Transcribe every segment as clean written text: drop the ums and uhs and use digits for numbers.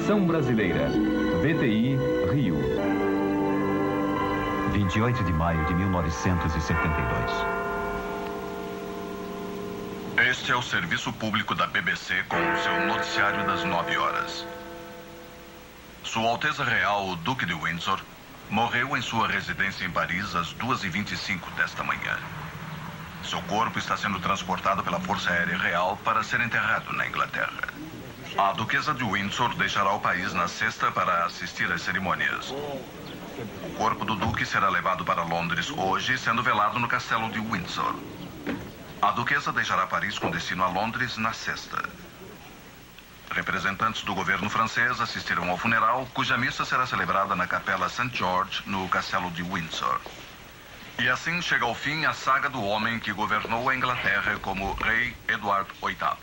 Versão brasileira. VTI, Rio. 28 de maio de 1972. Este é o serviço público da BBC com o seu noticiário das 9 horas. Sua Alteza Real, o Duque de Windsor, morreu em sua residência em Paris às 2h25 desta manhã. Seu corpo está sendo transportado pela Força Aérea Real para ser enterrado na Inglaterra. A Duquesa de Windsor deixará o país na sexta para assistir às cerimônias. O corpo do Duque será levado para Londres hoje, sendo velado no Castelo de Windsor. A Duquesa deixará Paris com destino a Londres na sexta. Representantes do governo francês assistirão ao funeral, cuja missa será celebrada na Capela St. George, no Castelo de Windsor. E assim chega ao fim a saga do homem que governou a Inglaterra como Rei Eduardo VIII.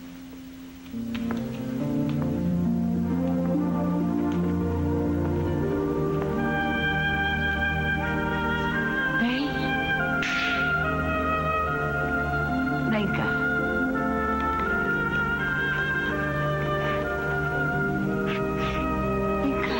Bem, vem cá. Vem cá.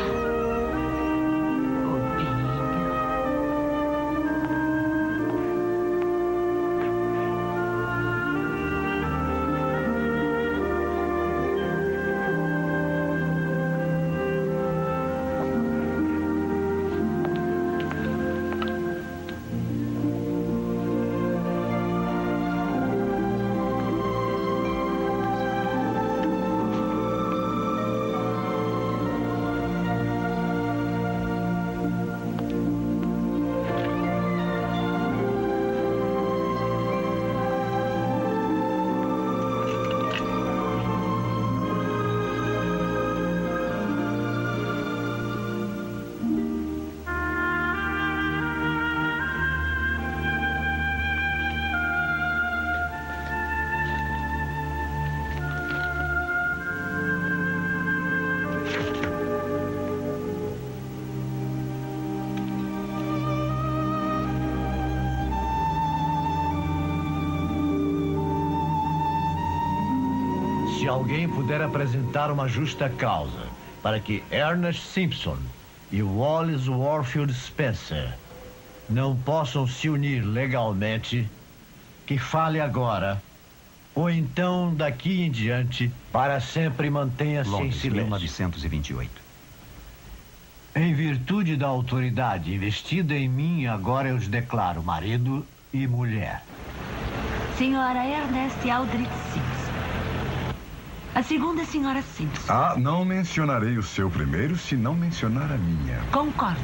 Se alguém puder apresentar uma justa causa para que Ernest Simpson e Wallace Warfield Spencer não possam se unir legalmente, que fale agora, ou então daqui em diante, para sempre mantenha-se em Londres, silêncio. 1928. Em virtude da autoridade investida em mim, agora eu os declaro marido e mulher. Senhora Ernest Aldrich Simpson. A segunda senhora Simpson. Ah, não mencionarei o seu primeiro se não mencionar a minha. Concordo.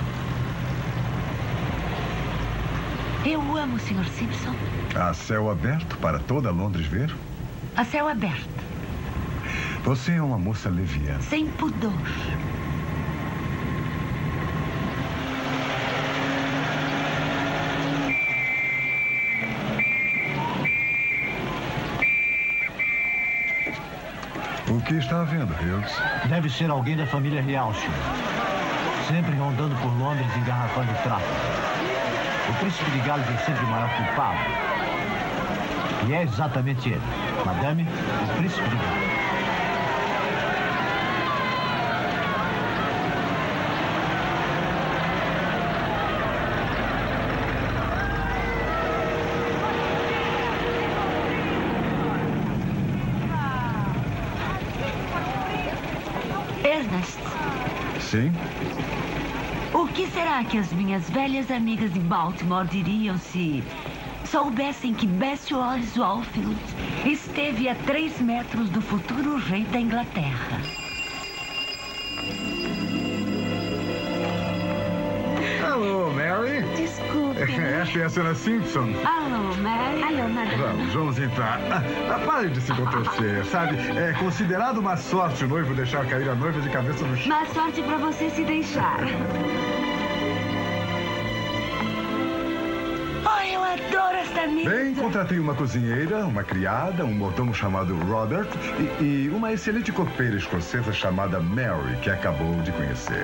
Eu amo o Sr. Simpson. A céu aberto para toda Londres ver? A céu aberto. Você é uma moça leviana. Sem pudor. O que está havendo, Hughes? Deve ser alguém da família real, senhor. Sempre rondando por Londres engarrafando o tráfico. O príncipe de Gales é sempre o maior culpado. E é exatamente ele. Madame, o príncipe de Gales. Ernest. Sim? O que será que as minhas velhas amigas em Baltimore diriam se soubessem que Bessie Wallace Warfield esteve a 3 metros do futuro rei da Inglaterra? Alô, Mary? Desculpe. Esta é a senhora Simpson. Alô, Mary. Alô, madame. Vamos entrar. Pare de se contorcer, sabe? É considerado uma sorte o noivo deixar cair a noiva de cabeça no chão. Má sorte pra você se deixar. Oh, eu adoro esta mesa. Bem, contratei uma cozinheira, uma criada, um mordomo chamado Robert e uma excelente copeira escocesa chamada Mary, que acabou de conhecer.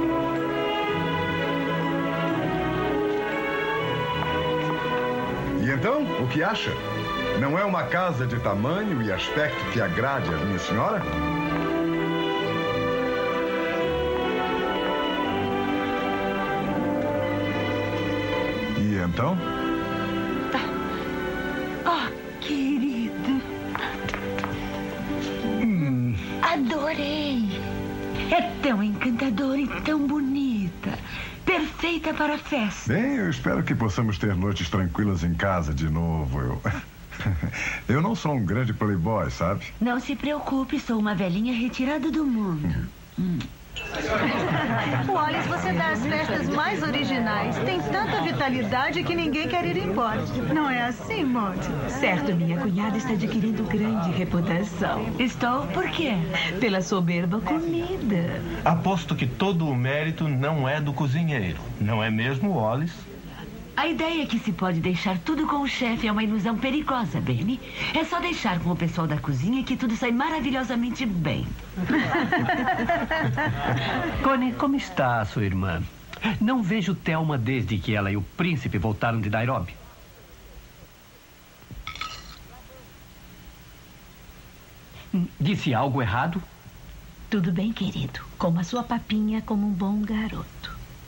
E que acha? Não é uma casa de tamanho e aspecto que agrade a minha senhora? E então? Oh, querido. Adorei. É tão encantadora e tão bonita. Perfeita para a festa. Bem, eu espero que possamos ter noites tranquilas em casa de novo. Eu não sou um grande playboy, sabe? Não se preocupe, sou uma velhinha retirada do mundo. Wallace, você dá as festas mais originais. Tem tanta vitalidade que ninguém quer ir embora. Não é assim, Monty? Certo, minha cunhada está adquirindo grande reputação. Estou? Por quê? Pela soberba comida. Aposto que todo o mérito não é do cozinheiro. Não é mesmo, Wallace? A ideia que se pode deixar tudo com o chefe é uma ilusão perigosa, Benny. É só deixar com o pessoal da cozinha que tudo sai maravilhosamente bem. Connie, como está a sua irmã? Não vejo Thelma desde que ela e o príncipe voltaram de Nairobi. Disse algo errado? Tudo bem, querido. Coma a sua papinha como um bom garoto.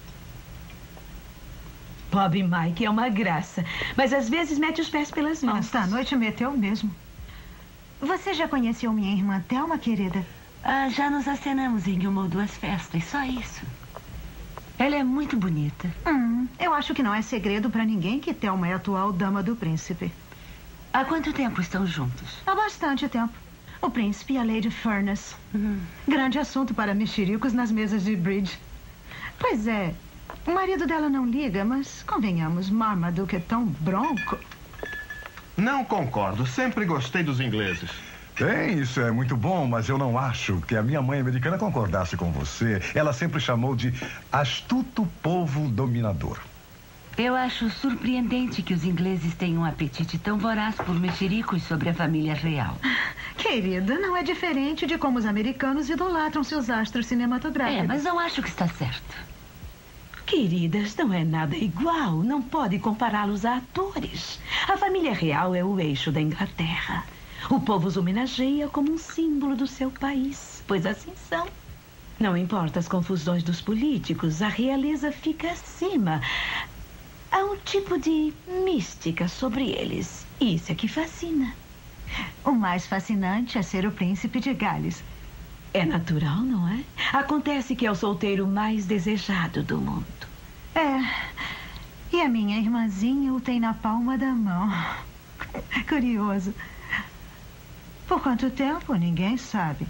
Bob Mike é uma graça, mas às vezes mete os pés pelas mãos. Esta noite meteu mesmo. Você já conheceu minha irmã Thelma, querida? Já nos acenamos em uma ou duas festas, só isso. Ela é muito bonita. Eu acho que não é segredo para ninguém que Thelma é a atual dama do príncipe. Há quanto tempo estão juntos? Há bastante tempo. O príncipe e a Lady Furness. Grande assunto para mexericos nas mesas de bridge. Pois é. O marido dela não liga, mas convenhamos, Marmaduke é tão bronco. Não concordo. Sempre gostei dos ingleses. Bem, isso é muito bom, mas eu não acho que a minha mãe americana concordasse com você. Ela sempre chamou de astuto povo dominador. Eu acho surpreendente que os ingleses tenham um apetite tão voraz por mexericos sobre a família real. Querida, não é diferente de como os americanos idolatram seus astros cinematográficos. Mas não acho que está certo. Queridas, não é nada igual. Não pode compará-los a atores. A família real é o eixo da Inglaterra. O povo os homenageia como um símbolo do seu país, pois assim são. Não importa as confusões dos políticos, a realeza fica acima. Há um tipo de mística sobre eles. Isso é que fascina. O mais fascinante é ser o príncipe de Gales. É natural, não é? Acontece que é o solteiro mais desejado do mundo. E a minha irmãzinha o tem na palma da mão. Curioso. Por quanto tempo, ninguém sabe.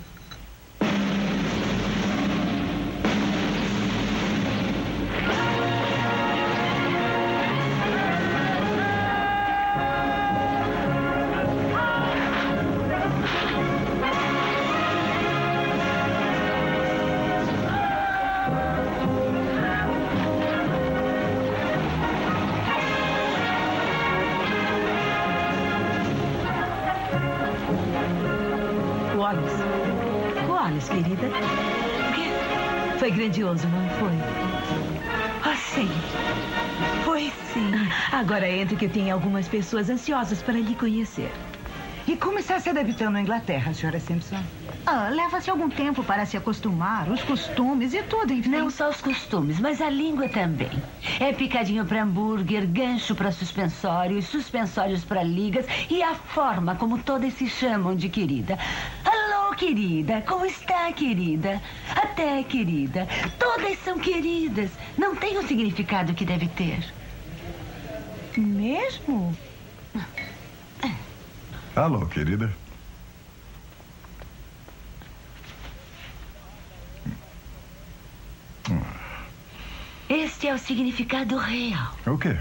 Wallace, querida. O quê? Foi grandioso, não foi? Sim. Foi sim. Agora entre que eu tenho algumas pessoas ansiosas para lhe conhecer. E como está se adaptando à Inglaterra, senhora Simpson? Leva-se algum tempo para se acostumar, os costumes e tudo, enfim. Não só os costumes, mas a língua também. É picadinho para hambúrguer, gancho para suspensórios, suspensórios para ligas e a forma como todas se chamam de querida. Alô, querida. Como está, querida? Até, querida. Todas são queridas. Não tem o significado que deve ter. Mesmo? Alô, querida. Este é o significado real. O quê?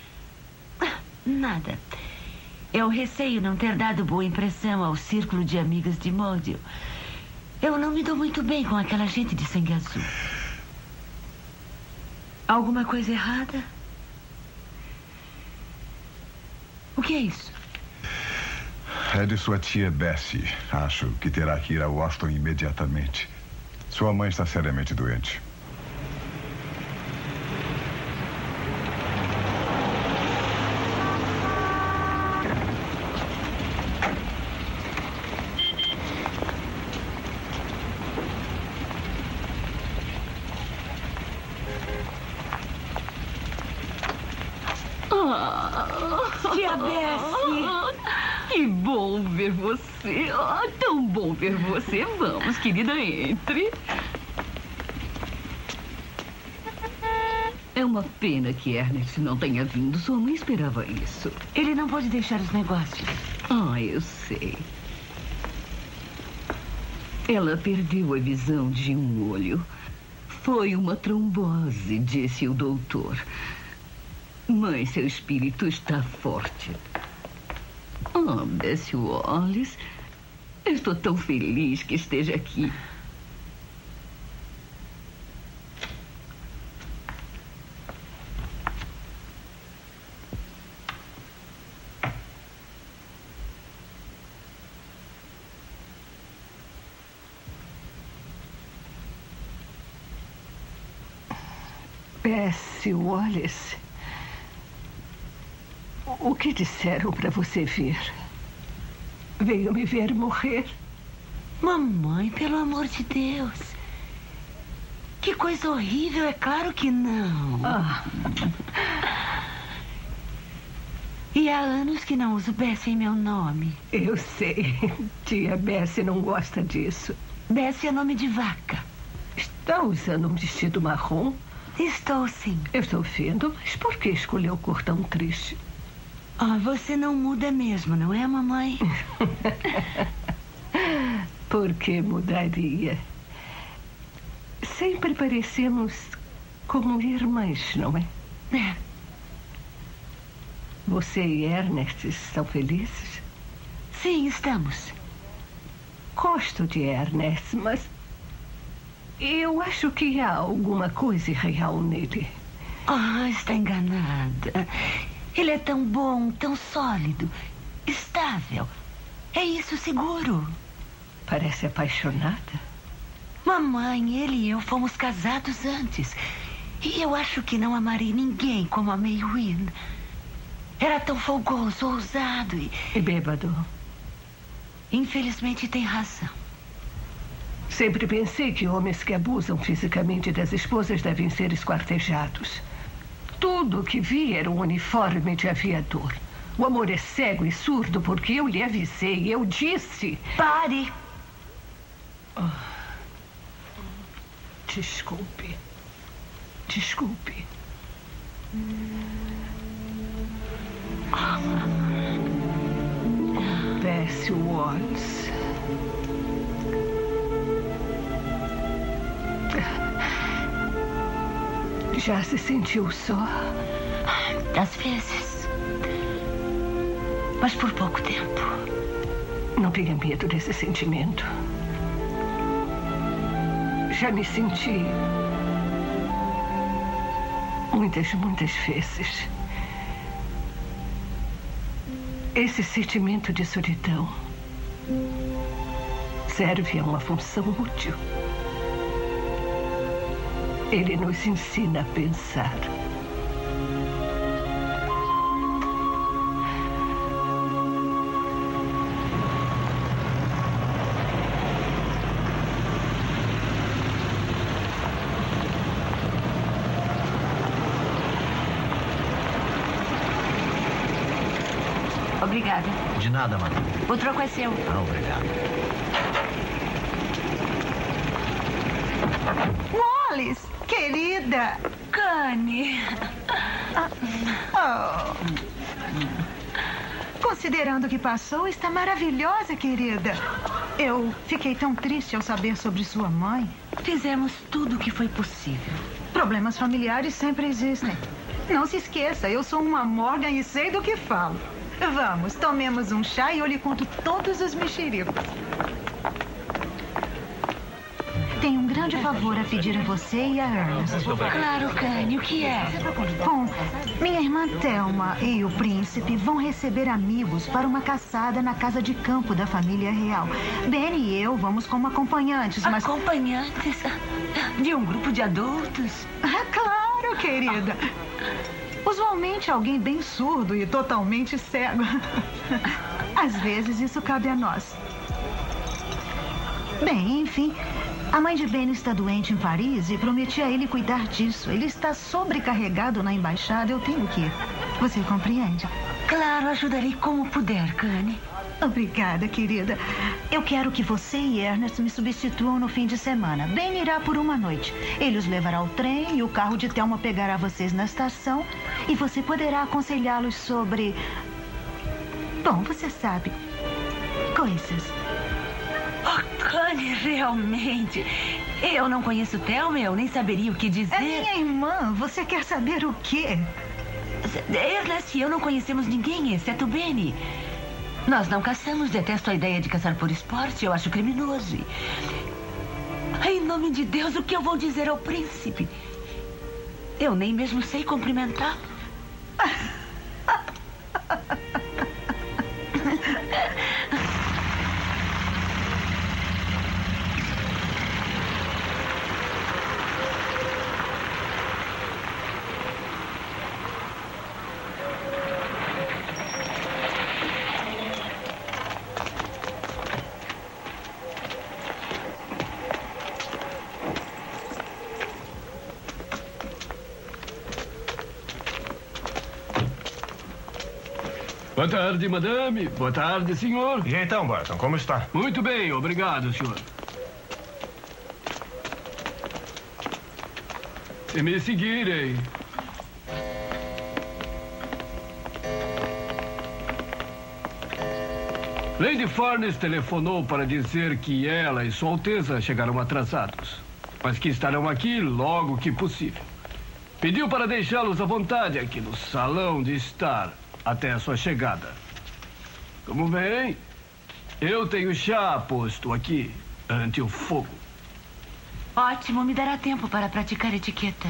Nada. Eu receio não ter dado boa impressão ao círculo de amigas de Modio. Eu não me dou muito bem com aquela gente de sangue azul. Alguma coisa errada? O que é isso? É de sua tia Bessie. Acho que terá que ir a Washington imediatamente. Sua mãe está seriamente doente. tia Bessie. Que bom ver você. Tão bom ver você. Vamos, querida, entre. É uma pena que Ernest não tenha vindo. Sua mãe esperava isso. Ele não pode deixar os negócios. Eu sei. Ela perdeu a visão de um olho. Foi uma trombose, disse o doutor. Mas seu espírito está forte. Bessie Wallace, eu estou tão feliz que esteja aqui. Bessie Wallace, o que disseram para você vir? Veio me ver morrer? Mamãe, pelo amor de Deus. Que coisa horrível, é claro que não. E há anos que não uso Bessie em meu nome. Eu sei. Tia Bessie não gosta disso. Bessie é nome de vaca. Está usando um vestido marrom? Estou, sim. Eu estou vendo, mas por que escolheu cor tão triste? Você não muda mesmo, não é, mamãe? Por que mudaria? Sempre parecemos como irmãs, não é? É. Você e Ernest estão felizes? Sim, estamos. Gosto de Ernest, mas eu acho que há alguma coisa irreal nele. Está enganada. Ele é tão bom, tão sólido, estável. É isso, seguro. Parece apaixonada. Mamãe, ele e eu fomos casados antes. E eu acho que não amarei ninguém como amei Wynne. Era tão folgoso, ousado e bêbado. Infelizmente tem razão. Sempre pensei que homens que abusam fisicamente das esposas devem ser esquartejados. Tudo o que vi era um uniforme de aviador. O amor é cego e surdo porque eu lhe avisei. Eu disse... Pare! Desculpe. Desculpe. Bessie Wallace. Já se sentiu só? Às vezes. Mas por pouco tempo. Não tenha medo desse sentimento. Já me senti muitas vezes. Esse sentimento de solidão serve a uma função útil. Ele nos ensina a pensar. Obrigada. De nada, madame. O troco é seu. Obrigado. Wallace, querida. Connie. Considerando o que passou, está maravilhosa, querida. Eu fiquei tão triste ao saber sobre sua mãe. Fizemos tudo o que foi possível. Problemas familiares sempre existem. Não se esqueça, eu sou uma Morgan e sei do que falo. Vamos, tomemos um chá e eu lhe conto todos os mexericos. Tenho um grande favor a pedir a você e a Ernest. Claro, Connie, o que é? Bom, minha irmã Thelma e o príncipe vão receber amigos para uma caçada na casa de campo da família real. Ben e eu vamos como acompanhantes, mas... Acompanhantes? De um grupo de adultos? Claro, querida. Usualmente alguém bem surdo e totalmente cego. Às vezes isso cabe a nós. Bem, enfim... A mãe de Ben está doente em Paris e prometi a ele cuidar disso. Ele está sobrecarregado na embaixada, eu tenho que ir. Você compreende? Claro, ajudarei como puder, Connie. Obrigada, querida. Eu quero que você e Ernest me substituam no fim de semana. Ben irá por uma noite. Ele os levará ao trem e o carro de Thelma pegará vocês na estação. E você poderá aconselhá-los sobre... Bom, você sabe. Coisas. Oh, Connie, realmente. Eu não conheço Thelma, eu nem saberia o que dizer. É minha irmã. Você quer saber o quê? Ernest e eu não conhecemos ninguém, exceto Benny. Nós não caçamos, detesto a ideia de caçar por esporte, eu acho criminoso. Em nome de Deus, o que eu vou dizer ao príncipe? Eu nem mesmo sei cumprimentá-lo. Boa tarde, madame. Boa tarde, senhor. E então, Barton, como está? Muito bem, obrigado, senhor. Se me seguirem. Lady Furness telefonou para dizer que ela e Sua Alteza chegaram atrasados, mas que estarão aqui logo que possível. Pediu para deixá-los à vontade aqui no salão de estar até a sua chegada. Como bem, eu tenho chá posto aqui ante o fogo. Ótimo, me dará tempo para praticar etiqueta.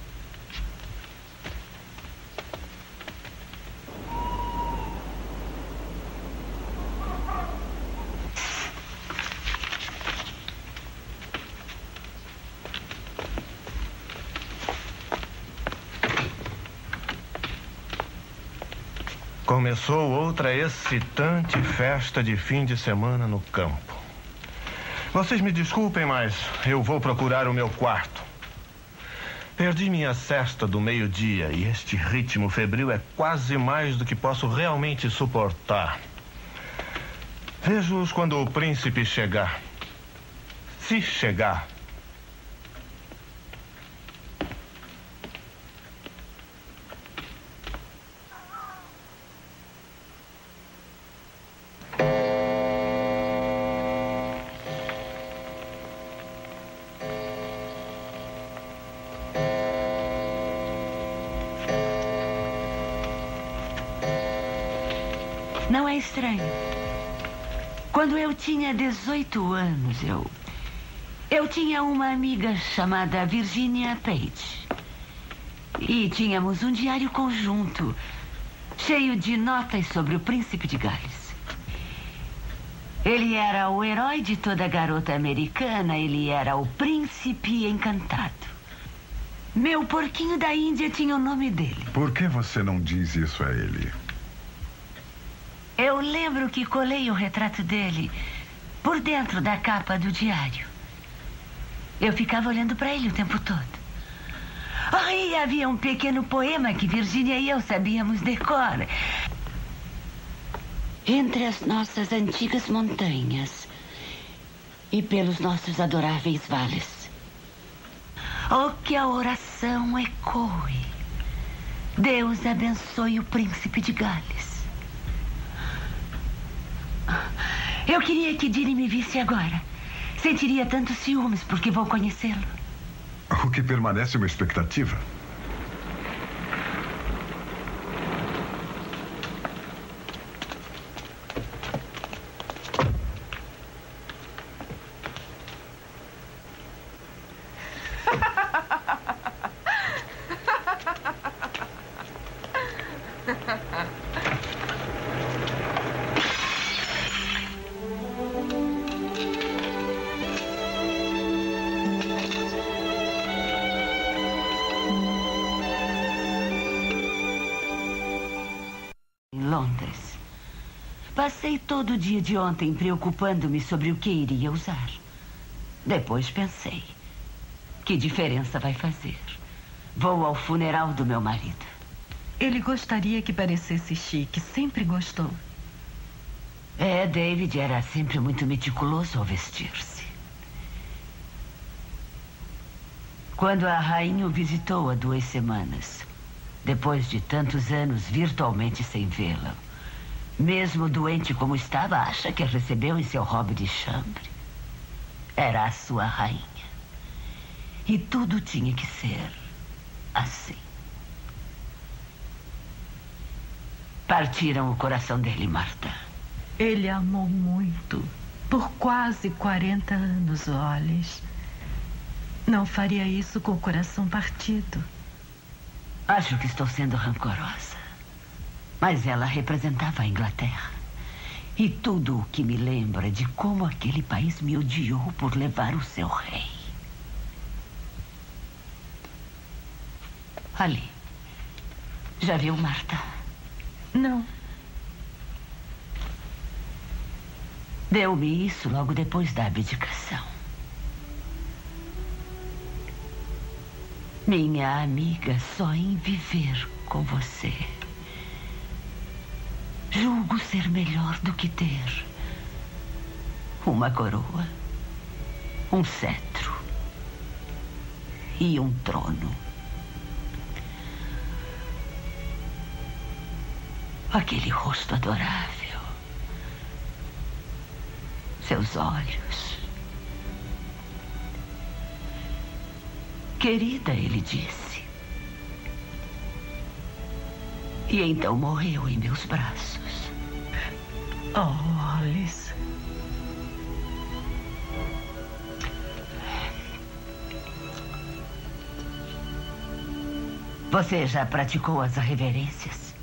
Começou outra excitante festa de fim de semana no campo. Vocês me desculpem, mas eu vou procurar o meu quarto. Perdi minha cesta do meio-dia e este ritmo febril é quase mais do que posso realmente suportar. Vejo-os quando o príncipe chegar. Se chegar. Não é estranho. Quando eu tinha 18 anos, eu tinha uma amiga chamada Virginia Page. E tínhamos um diário conjunto, cheio de notas sobre o príncipe de Gales. Ele era o herói de toda garota americana, ele era o príncipe encantado. Meu porquinho da Índia tinha o nome dele. Por que você não diz isso a ele? Eu lembro que colei o retrato dele por dentro da capa do diário. Eu ficava olhando para ele o tempo todo. E havia um pequeno poema que Virginia e eu sabíamos de cor. Entre as nossas antigas montanhas e pelos nossos adoráveis vales. Oh, que a oração ecoe. Deus abençoe o príncipe de Gales. Eu queria que Dilly me visse agora. Sentiria tantos ciúmes porque vou conhecê-lo. O que permanece uma expectativa. Londres. Passei todo o dia de ontem preocupando-me sobre o que iria usar. Depois pensei, que diferença vai fazer? Vou ao funeral do meu marido. Ele gostaria que parecesse chique. Sempre gostou. David era sempre muito meticuloso ao vestir-se. Quando a rainha o visitou há 2 semanas, depois de tantos anos virtualmente sem vê-la, mesmo doente como estava, acha que a recebeu em seu hobby de chambre. Era a sua rainha. E tudo tinha que ser assim. Partiram o coração dele, Marta. Ele amou muito. Por quase 40 anos, Wallace. Não faria isso com o coração partido. Acho que estou sendo rancorosa. Mas ela representava a Inglaterra. E tudo o que me lembra de como aquele país me odiou por levar o seu rei. Ali. Já viu Marta? Não. Deu-me isso logo depois da abdicação. Minha amiga, só em viver com você, julgo ser melhor do que ter uma coroa, um cetro e um trono. Aquele rosto adorável, seus olhos. Querida, ele disse. E então morreu em meus braços. Oh, Alice. Você já praticou as reverências?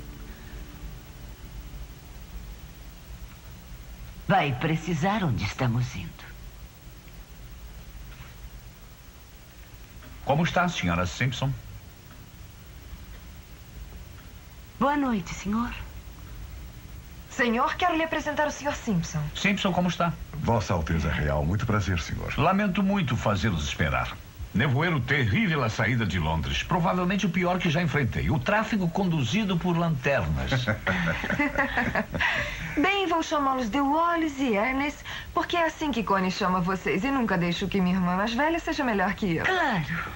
Vai precisar onde estamos indo. Como está, senhora Simpson? Boa noite, senhor. Senhor, quero lhe apresentar o Sr. Simpson. Simpson, como está? Vossa Alteza Real, muito prazer, senhor. Lamento muito fazê-los esperar. Nevoeiro terrível à saída de Londres. Provavelmente o pior que já enfrentei. O tráfego conduzido por lanternas. Bem, vou chamá-los de Wallace e Ernest, porque é assim que Connie chama vocês. E nunca deixo que minha irmã mais velha seja melhor que eu. Claro.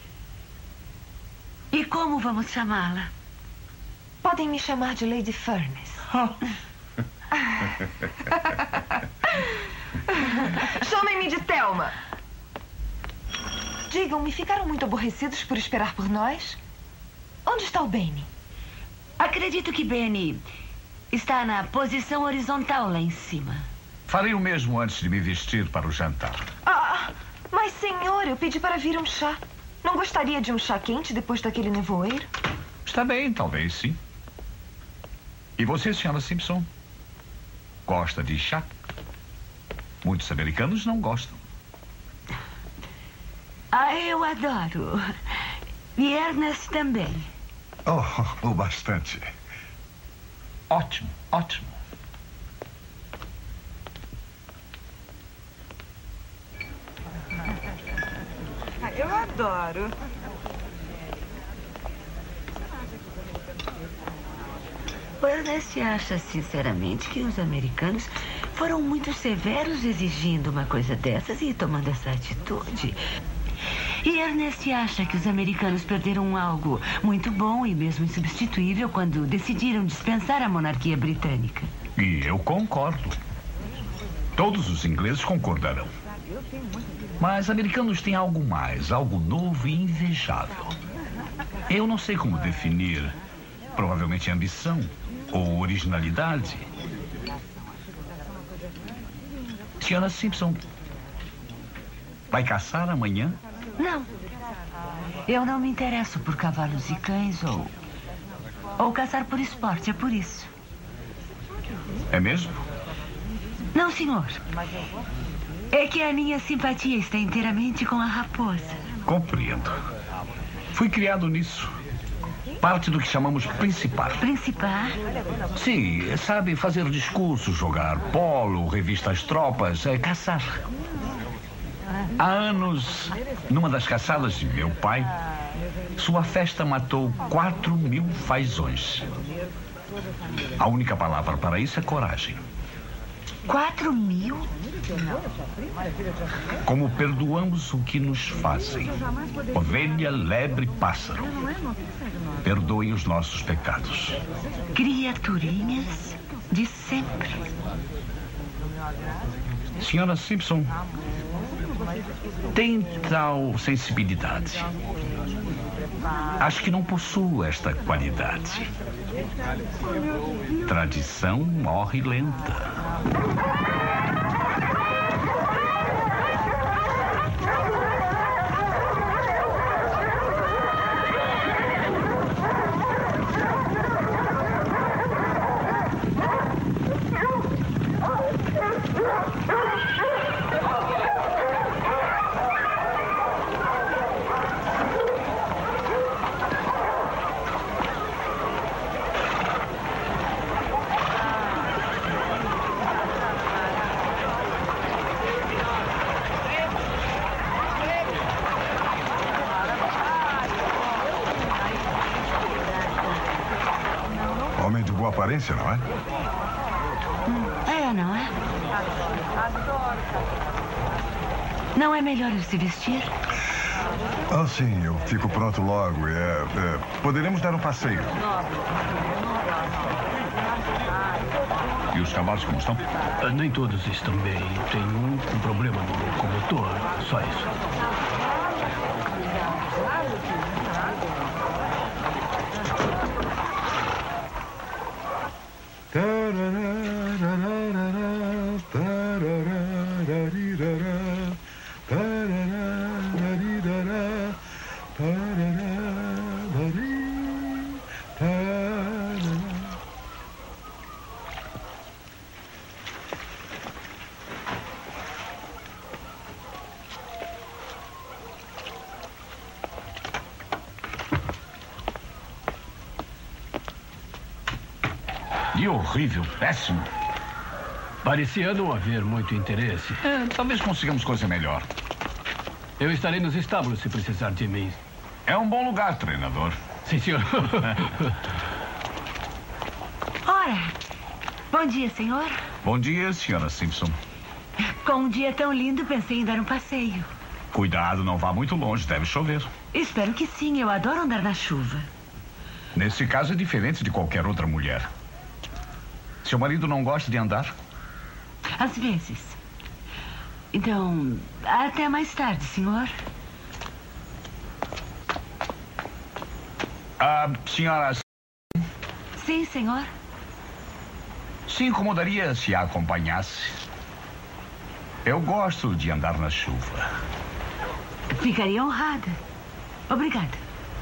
E como vamos chamá-la? Podem me chamar de Lady Furness. Chamem-me de Thelma. Digam-me, ficaram muito aborrecidos por esperar por nós? Onde está o Benny? Acredito que Benny está na posição horizontal lá em cima. Farei o mesmo antes de me vestir para o jantar. Mas senhor, eu pedi para vir um chá. Não gostaria de um chá quente depois daquele nevoeiro? Está bem, talvez sim. E você, senhora Simpson? Gosta de chá? Muitos americanos não gostam. Eu adoro. E Ernest também. Oh, bastante. Ótimo, ótimo. Eu adoro. O Ernest acha, sinceramente, que os americanos foram muito severos exigindo uma coisa dessas e tomando essa atitude. E Ernest acha que os americanos perderam algo muito bom e mesmo insubstituível quando decidiram dispensar a monarquia britânica. E eu concordo. Todos os ingleses concordarão. Mas americanos têm algo mais, algo novo e invejável. Eu não sei como definir. Provavelmente ambição ou originalidade. Senhora Simpson, vai caçar amanhã? Não. Eu não me interesso por cavalos e cães ou caçar por esporte, é por isso. É mesmo? Não, senhor. É que a minha simpatia está inteiramente com a raposa. Compreendo. Fui criado nisso. Parte do que chamamos principar. Principar? Sim, sabe, fazer discursos, jogar polo, revista As Tropas, caçar. Há anos, numa das caçadas de meu pai, sua festa matou 4.000 fazões. A única palavra para isso é coragem. 4.000? Como perdoamos o que nos fazem, ovelha, lebre, pássaro. Perdoem os nossos pecados. Criaturinhas de sempre. Senhora Simpson, tem tal sensibilidade. Acho que não possuo esta qualidade. Tradição morre lenta. Homem de boa aparência, não é? É, não é? Não é melhor ele se vestir? Ah, sim, eu fico pronto logo. Poderemos dar um passeio. E os cavalos como estão? Nem todos estão bem. Tem um com problema no locomotor. Só isso. E horrível, péssimo. Parecia não haver muito interesse. Talvez consigamos coisa melhor. Eu estarei nos estábulos se precisar de mim. É um bom lugar, treinador. Sim, senhor. Ora, bom dia, senhor. Bom dia, senhora Simpson. Com um dia tão lindo, pensei em dar um passeio. Cuidado, não vá muito longe, deve chover. Espero que sim, eu adoro andar na chuva. Nesse caso é diferente de qualquer outra mulher. Seu marido não gosta de andar? Às vezes. Então, até mais tarde, senhor. Senhora... Sim, senhor. Se incomodaria se a acompanhasse? Eu gosto de andar na chuva. Ficaria honrada. Obrigada.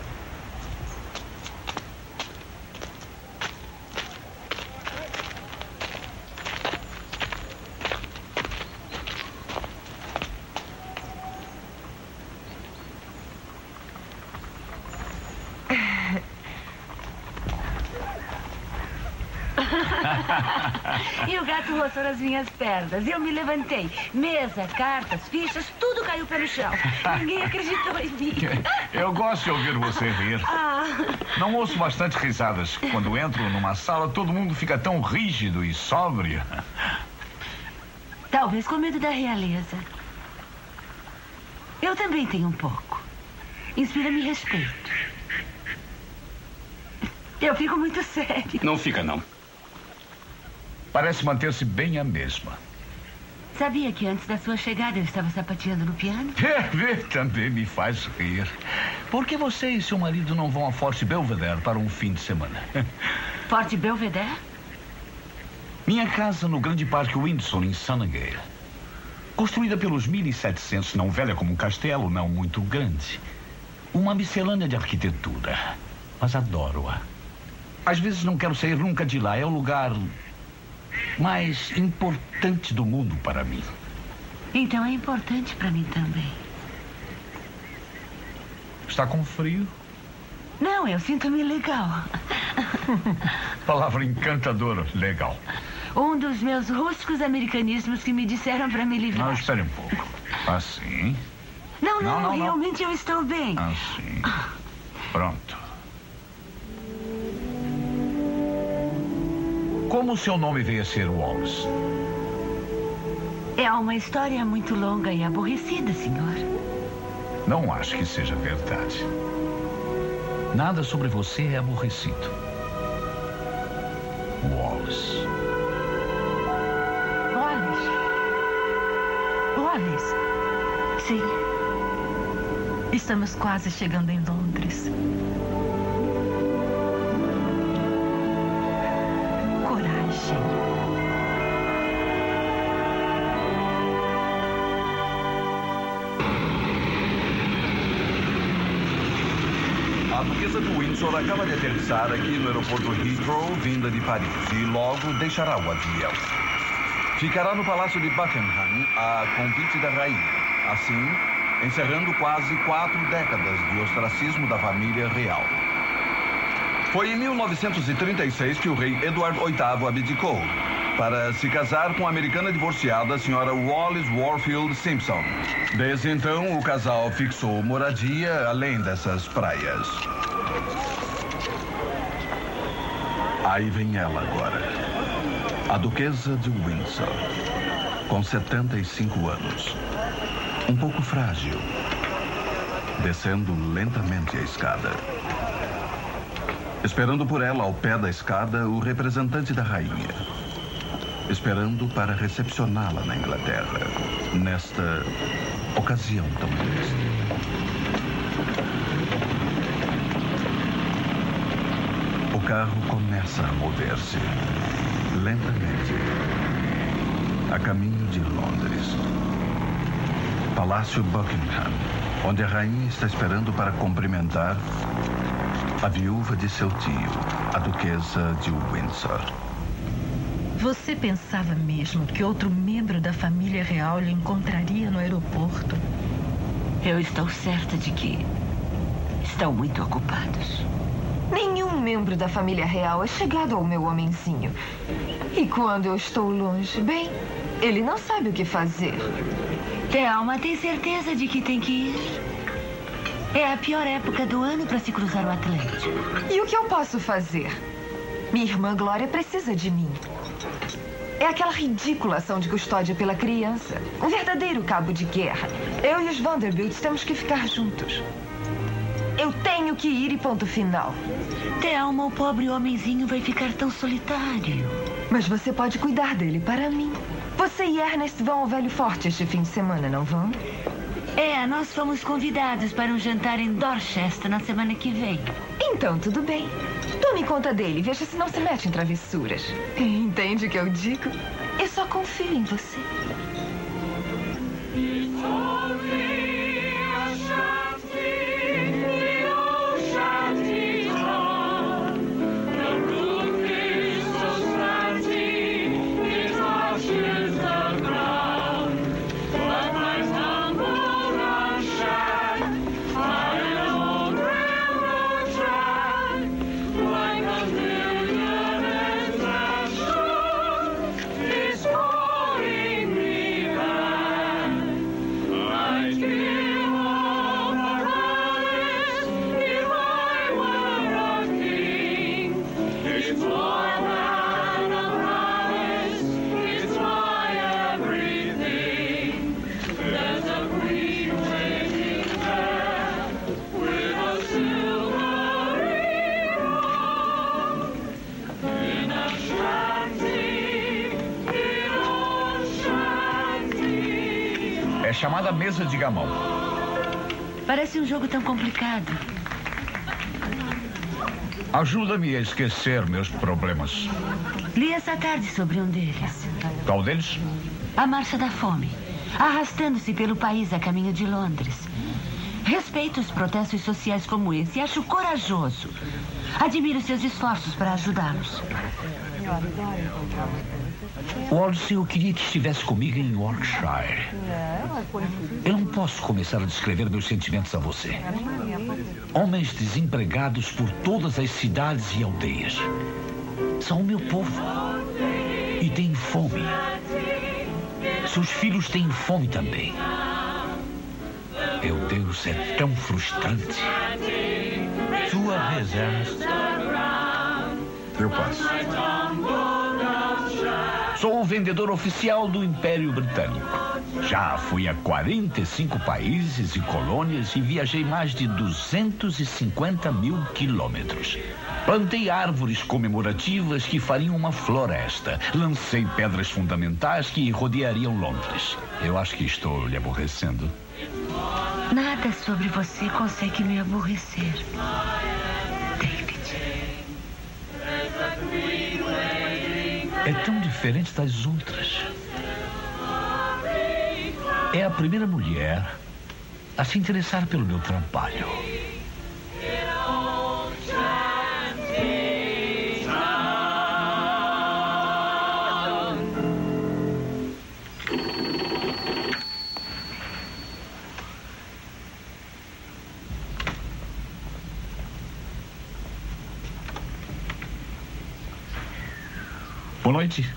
E o gato roçou as minhas pernas. Eu me levantei. Mesa, cartas, fichas, tudo caiu pelo chão. Ninguém acreditou em mim. Eu gosto de ouvir você rir. Não ouço bastante risadas. Quando entro numa sala, todo mundo fica tão rígido e sóbrio. Talvez com medo da realeza. Eu também tenho um pouco. Inspira-me respeito. Eu fico muito sério. Não fica, não. Parece manter-se bem a mesma. Sabia que antes da sua chegada eu estava sapateando no piano? Ver também me faz rir. Por que você e seu marido não vão a Fort Belvedere para um fim de semana? Fort Belvedere? Minha casa no Grande Parque Windsor, em Sunningale. Construída pelos 1700, não velha como um castelo, não muito grande. Uma miscelânea de arquitetura. Mas adoro-a. Às vezes não quero sair nunca de lá. É o lugar mais importante do mundo para mim. Então é importante para mim também. Está com frio? Não, eu sinto-me legal. Palavra encantadora, legal. Um dos meus rústicos americanismos que me disseram para me livrar. Não, espere um pouco. Assim? Não, realmente eu estou bem. Assim. Pronto. Como o seu nome veio a ser Wallace? É uma história muito longa e aborrecida, senhor. Não acho que seja verdade. Nada sobre você é aborrecido. Wallace. Wallace. Sim. Estamos quase chegando em Londres. Coragem. A duquesa de Windsor acaba de aterrissar aqui no aeroporto Heathrow, vinda de Paris, e logo deixará o avião. Ficará no Palácio de Buckingham a convite da rainha. Assim, encerrando quase 4 décadas de ostracismo da família real. Foi em 1936 que o rei Edward VIII abdicou para se casar com a americana divorciada, a senhora Wallis Warfield Simpson. Desde então, o casal fixou moradia além dessas praias. Aí vem ela agora. A duquesa de Windsor, com 75 anos. Um pouco frágil, descendo lentamente a escada. Esperando por ela ao pé da escada o representante da rainha. Esperando para recepcioná-la na Inglaterra, nesta ocasião tão triste. O carro começa a mover-se, lentamente, a caminho de Londres. Palácio Buckingham, onde a rainha está esperando para cumprimentar a viúva de seu tio, a duquesa de Windsor. Você pensava mesmo que outro membro da família real lhe encontraria no aeroporto? Eu estou certa de que estão muito ocupados. Nenhum membro da família real é chegado ao meu homenzinho. E quando eu estou longe, bem, ele não sabe o que fazer. Thelma, tem certeza de que tem que ir? É a pior época do ano para se cruzar o Atlântico. E o que eu posso fazer? Minha irmã Glória precisa de mim. É aquela ridícula ação de custódia pela criança. Um verdadeiro cabo de guerra. Eu e os Vanderbilts temos que ficar juntos. Eu tenho que ir e ponto final. Thelma, o pobre homenzinho vai ficar tão solitário. Mas você pode cuidar dele para mim. Você e Ernest vão ao Velho Forte este fim de semana, não vão? É, nós fomos convidados para um jantar em Dorchester na semana que vem. Então, tudo bem. Tome conta dele, veja se não se mete em travessuras. Entende o que eu digo? Eu só confio em você. Chamada mesa de gamão. Parece um jogo tão complicado. Ajuda-me a esquecer meus problemas. Li essa tarde sobre um deles. Qual deles? A Marcha da Fome, arrastando-se pelo país a caminho de Londres. Respeito os protestos sociais como esse e acho corajoso. Admiro seus esforços para ajudá-los. Wallace, eu queria que estivesse comigo em Yorkshire. Eu não posso começar a descrever meus sentimentos a você. Homens desempregados por todas as cidades e aldeias. São o meu povo. E têm fome. Seus filhos têm fome também. Meu Deus, é tão frustrante. Sua reserva. Eu passo. Sou o vendedor oficial do Império Britânico. Já fui a 45 países e colônias e viajei mais de 250 mil quilômetros. Plantei árvores comemorativas que fariam uma floresta. Lancei pedras fundamentais que rodeariam Londres. Eu acho que estou lhe aborrecendo. Nada sobre você consegue me aborrecer. É tão diferente das outras. É a primeira mulher a se interessar pelo meu trabalho. Boa noite.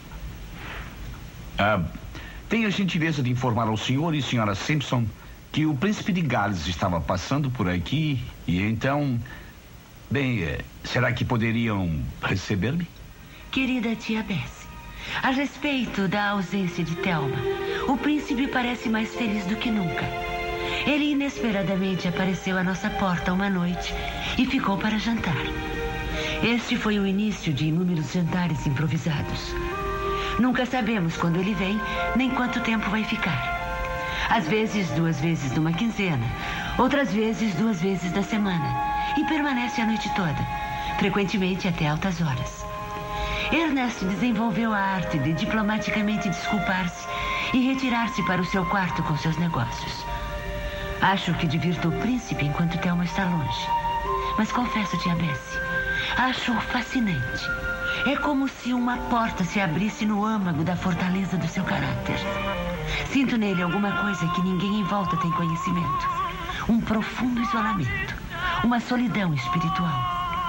Tenho a gentileza de informar ao senhor e senhora Simpson que o príncipe de Gales estava passando por aqui e então... Bem, será que poderiam receber-me? Querida tia Bessie, a respeito da ausência de Thelma, o príncipe parece mais feliz do que nunca. Ele inesperadamente apareceu à nossa porta uma noite e ficou para jantar. Este foi o início de inúmeros jantares improvisados. Nunca sabemos quando ele vem, nem quanto tempo vai ficar. Às vezes, 2 vezes numa quinzena. Outras vezes, 2 vezes da semana. E permanece a noite toda, frequentemente até altas horas. Ernest desenvolveu a arte de diplomaticamente desculpar-se e retirar-se para o seu quarto com seus negócios. Acho que divirto o príncipe enquanto Thelma está longe. Mas confesso, tia Bessie, acho-o fascinante. É como se uma porta se abrisse no âmago da fortaleza do seu caráter. Sinto nele alguma coisa que ninguém em volta tem conhecimento. Um profundo isolamento. Uma solidão espiritual.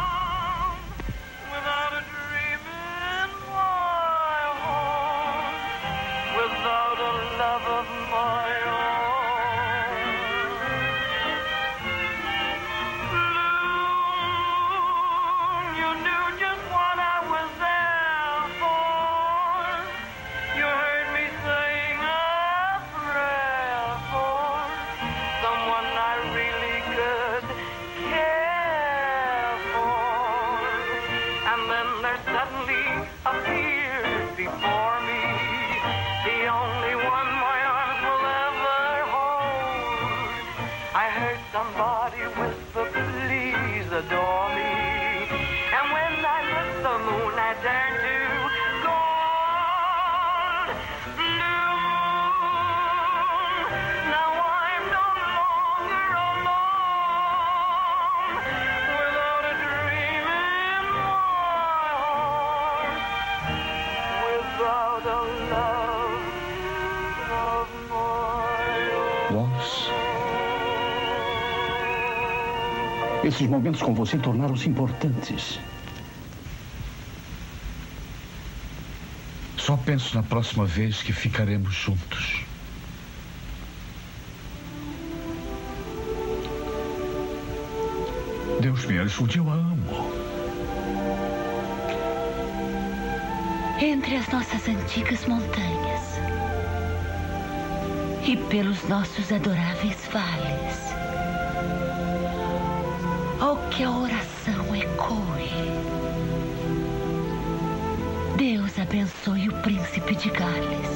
Esses momentos com você tornaram-se importantes. Só penso na próxima vez que ficaremos juntos. Deus me ajude, eu a amo. Entre as nossas antigas montanhas e pelos nossos adoráveis vales. Oh, que a oração ecoe. Deus abençoe o príncipe de Gales.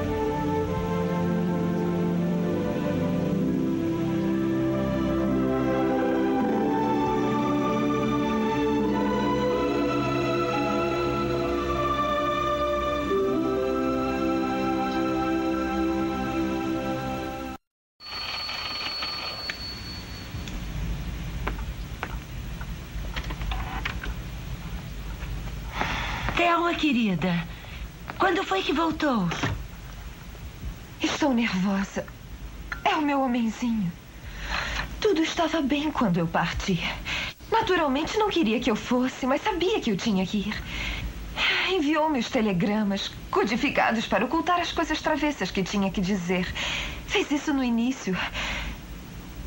Thelma, querida, quando foi que voltou? Estou nervosa. É o meu homenzinho. Tudo estava bem quando eu parti. Naturalmente não queria que eu fosse, mas sabia que eu tinha que ir. Enviou-me os telegramas codificados para ocultar as coisas travessas que tinha que dizer. Fez isso no início.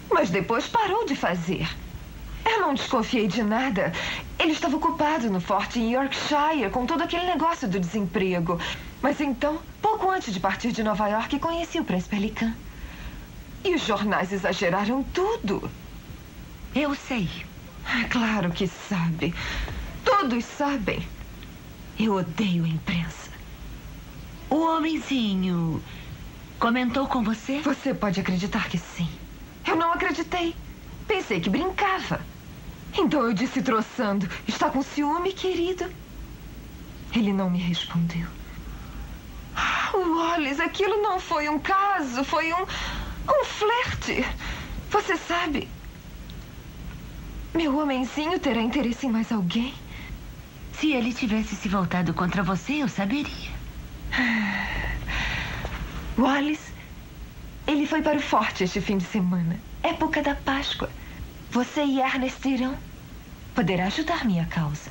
Mas depois parou de fazer. Eu não desconfiei de nada. Ele estava ocupado no forte em Yorkshire com todo aquele negócio do desemprego. Mas então, pouco antes de partir de Nova York, conheci o príncipe Alican. E os jornais exageraram tudo. Eu sei. Claro que sabe. Todos sabem. Eu odeio a imprensa. O homenzinho comentou com você? Você pode acreditar que sim. Eu não acreditei. Pensei que brincava. Então eu disse troçando: está com ciúme, querido? Ele não me respondeu. Wallace, aquilo não foi um caso, foi um flerte. Você sabe, meu homenzinho terá interesse em mais alguém? Se ele tivesse se voltado contra você, eu saberia. Wallace, ele foi para o forte este fim de semana. Época da Páscoa. Você e Ernest irão. Poderá ajudar minha causa.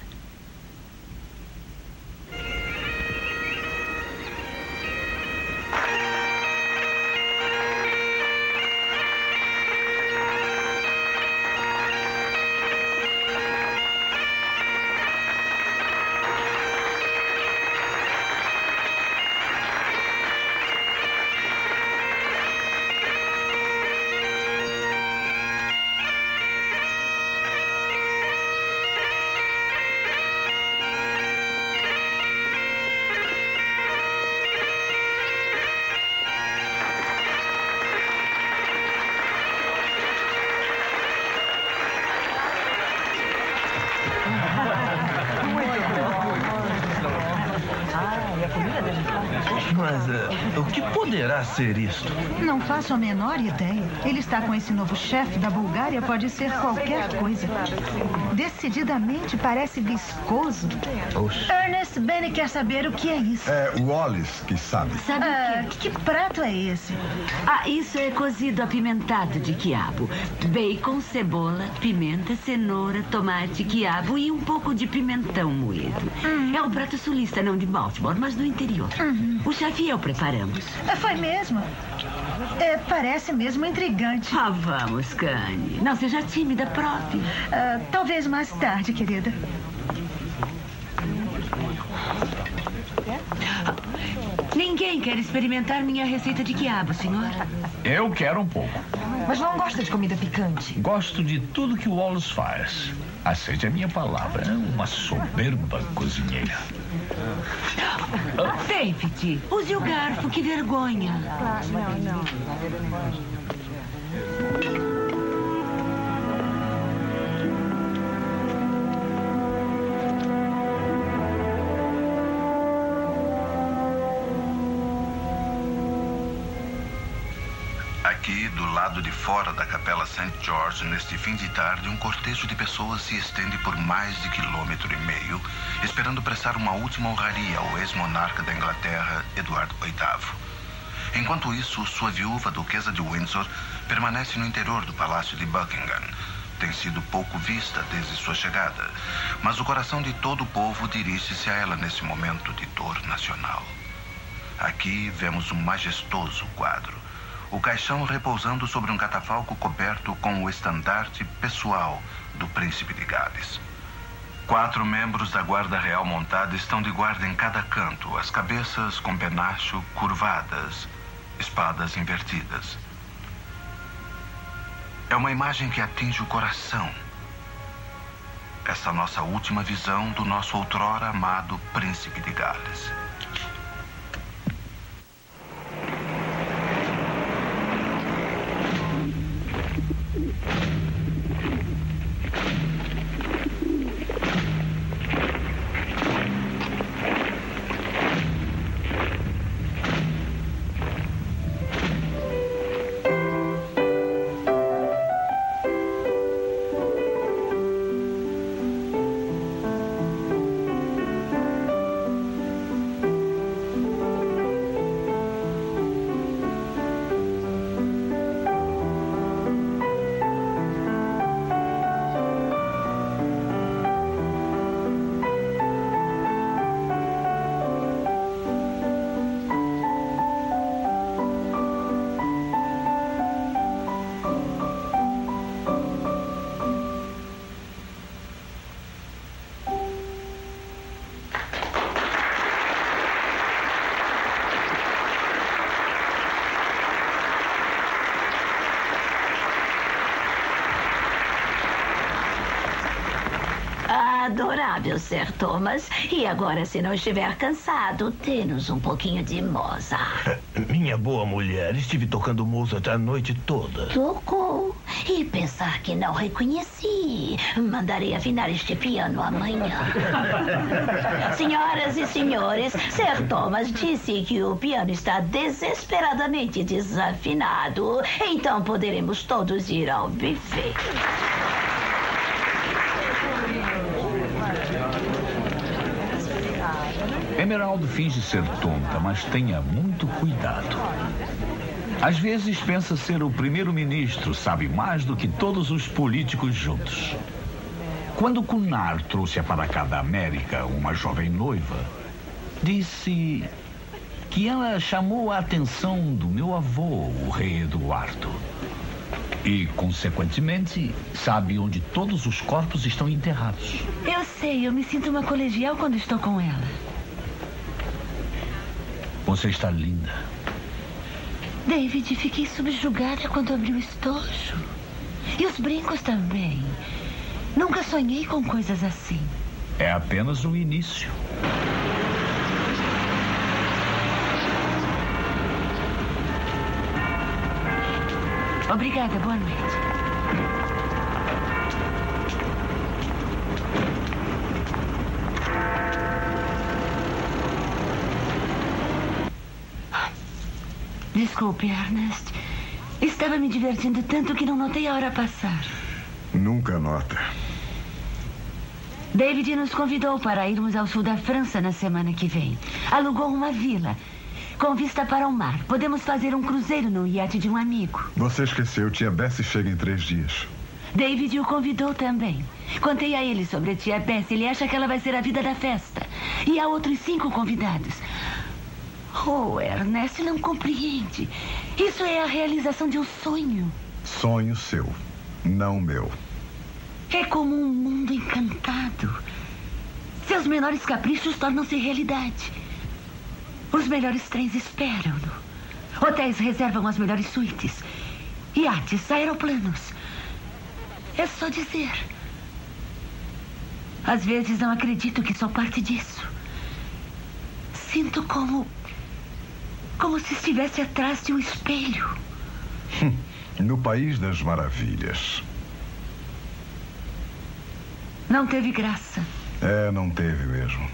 Mas o que poderá ser isto? Não faço a menor ideia. Ele está com esse novo chefe da Bulgária, pode ser qualquer coisa. Decididamente parece viscoso. Oxe. Ernest Benny quer saber o que é isso. É o Wallace que sabe. Sabe o quê? Que prato é esse? Isso é cozido apimentado de quiabo. Bacon, cebola, pimenta, cenoura, tomate, quiabo e um pouco de pimentão moído. É um prato sulista, não de Baltimore, mas do interior. O chefe e eu preparamos. Foi mesmo? Parece mesmo intrigante. Vamos, Cane. Não seja tímida, prove. Talvez mais tarde, querida. Ninguém quer experimentar minha receita de quiabo, senhor? Eu quero um pouco. Mas não gosta de comida picante? Gosto de tudo que o Wallace faz. Aceite a minha palavra. É uma soberba cozinheira. David, use o garfo, que vergonha. Não. Aqui, do lado de fora da Capela St. George, neste fim de tarde, um cortejo de pessoas se estende por mais de 1,5 quilômetros, esperando prestar uma última honraria ao ex-monarca da Inglaterra, Eduardo VIII. Enquanto isso, sua viúva, Duquesa de Windsor, permanece no interior do Palácio de Buckingham. Tem sido pouco vista desde sua chegada, mas o coração de todo o povo dirige-se a ela nesse momento de dor nacional. Aqui vemos um majestoso quadro. O caixão repousando sobre um catafalco coberto com o estandarte pessoal do príncipe de Gales. 4 membros da Guarda Real montada estão de guarda em cada canto, as cabeças com penacho curvadas, espadas invertidas. É uma imagem que atinge o coração. Essa nossa última visão do nosso outrora amado príncipe de Gales. adorável, Sir Thomas. E agora, se não estiver cansado, tê-nos um pouquinho de Mozart. Minha boa mulher, estive tocando Mozart a noite toda. Tocou. E pensar que não reconheci. Mandarei afinar este piano amanhã. Senhoras e senhores, Sir Thomas disse que o piano está desesperadamente desafinado. Então poderemos todos ir ao buffet. Emerald finge ser tonta, mas tenha muito cuidado. Às vezes pensa ser o primeiro-ministro, sabe mais do que todos os políticos juntos. Quando Cunard trouxe para cá da América uma jovem noiva, disse que ela chamou a atenção do meu avô, o rei Eduardo. E, consequentemente, sabe onde todos os corpos estão enterrados. Eu sei, eu me sinto uma colegial quando estou com ela. Você está linda. David, fiquei subjugada quando abri o estojo. E os brincos também. Nunca sonhei com coisas assim. É apenas o início. Obrigada, boa noite. Desculpe, Ernest. Estava me divertindo tanto que não notei a hora passar. Nunca nota. David nos convidou para irmos ao sul da França na semana que vem. Alugou uma vila com vista para o mar. Podemos fazer um cruzeiro no iate de um amigo. Você esqueceu, tia Bessie chega em 3 dias. David o convidou também. Contei a ele sobre a tia Bessie. Ele acha que ela vai ser a vida da festa. E há outros 5 convidados. Oh, Ernest, não compreende. Isso é a realização de um sonho. Sonho seu, não meu. É como um mundo encantado. Seus menores caprichos tornam-se realidade. Os melhores trens esperam-no. Hotéis reservam as melhores suítes. Iates, aeroplanos. É só dizer. Às vezes não acredito que sou parte disso. Sinto como se estivesse atrás de um espelho. No País das Maravilhas. Não teve graça. É, não teve mesmo.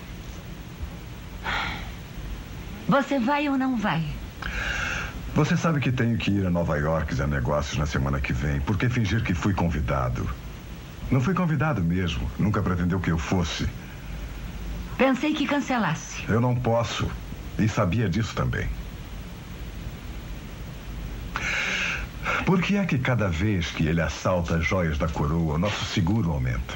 Você vai ou não vai? Você sabe que tenho que ir a Nova York a negócios na semana que vem. Por que fingir que fui convidado? Não fui convidado mesmo. Nunca pretendeu que eu fosse. Pensei que cancelasse. Eu não posso. E sabia disso também. Por que é que cada vez que ele assalta as joias da coroa, o nosso seguro aumenta?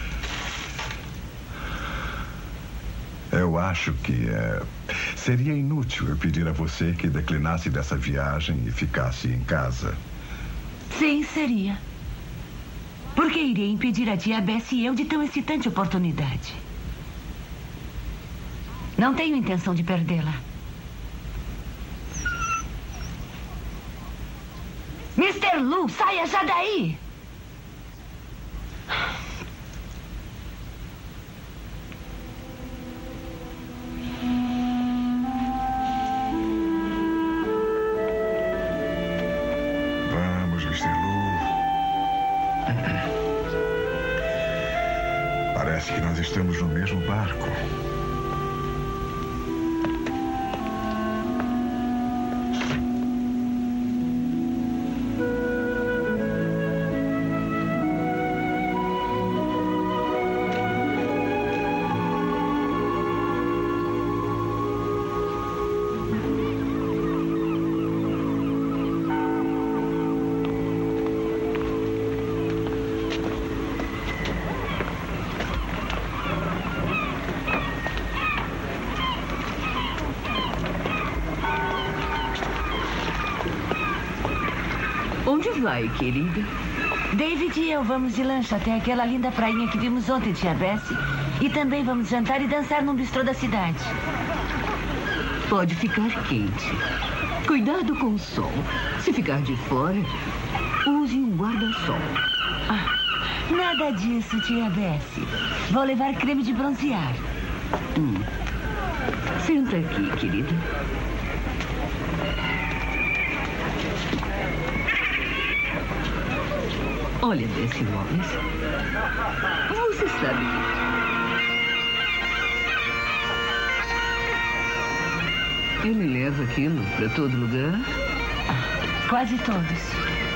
Eu acho que seria inútil eu pedir a você que declinasse dessa viagem e ficasse em casa. Sim, seria. Porque iria impedir a tia Bessie e eu de tão excitante oportunidade. Não tenho intenção de perdê-la. Mr. Lu, saia já daí! Vamos, Mr. Lu. Parece que nós estamos no mesmo barco. Onde vai, querida? David e eu vamos de lancha até aquela linda prainha que vimos ontem, tia Bessie. E também vamos jantar e dançar num bistrô da cidade. Pode ficar quente. Cuidado com o sol. Se ficar de fora, use um guarda-sol. Nada disso, tia Bessie. Vou levar creme de bronzear. Senta aqui, querida. Olha, Bessie Wallace. Você sabe. Ele leva aquilo para todo lugar? Quase todos.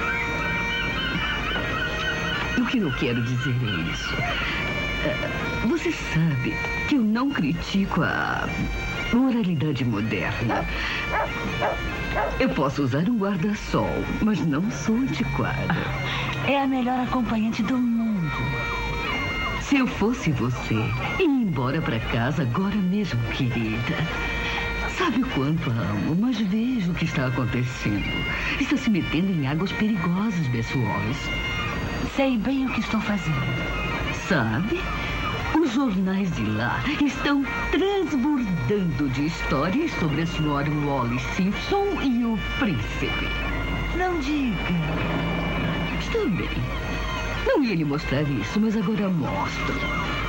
O que eu quero dizer é isso. Você sabe que eu não critico a moralidade moderna. Eu posso usar um guarda-sol, mas não sou antiquada. É a melhor acompanhante do mundo. Se eu fosse você, ia embora para casa agora mesmo, querida. Sabe o quanto a amo, mas vejo o que está acontecendo. Está se metendo em águas perigosas, Bessie Wallace. Sei bem o que estou fazendo. Sabe? Os jornais de lá estão transbordando de histórias sobre a senhora Wallace Simpson e o príncipe. Não diga. Está bem. Não ia lhe mostrar isso, mas agora mostro.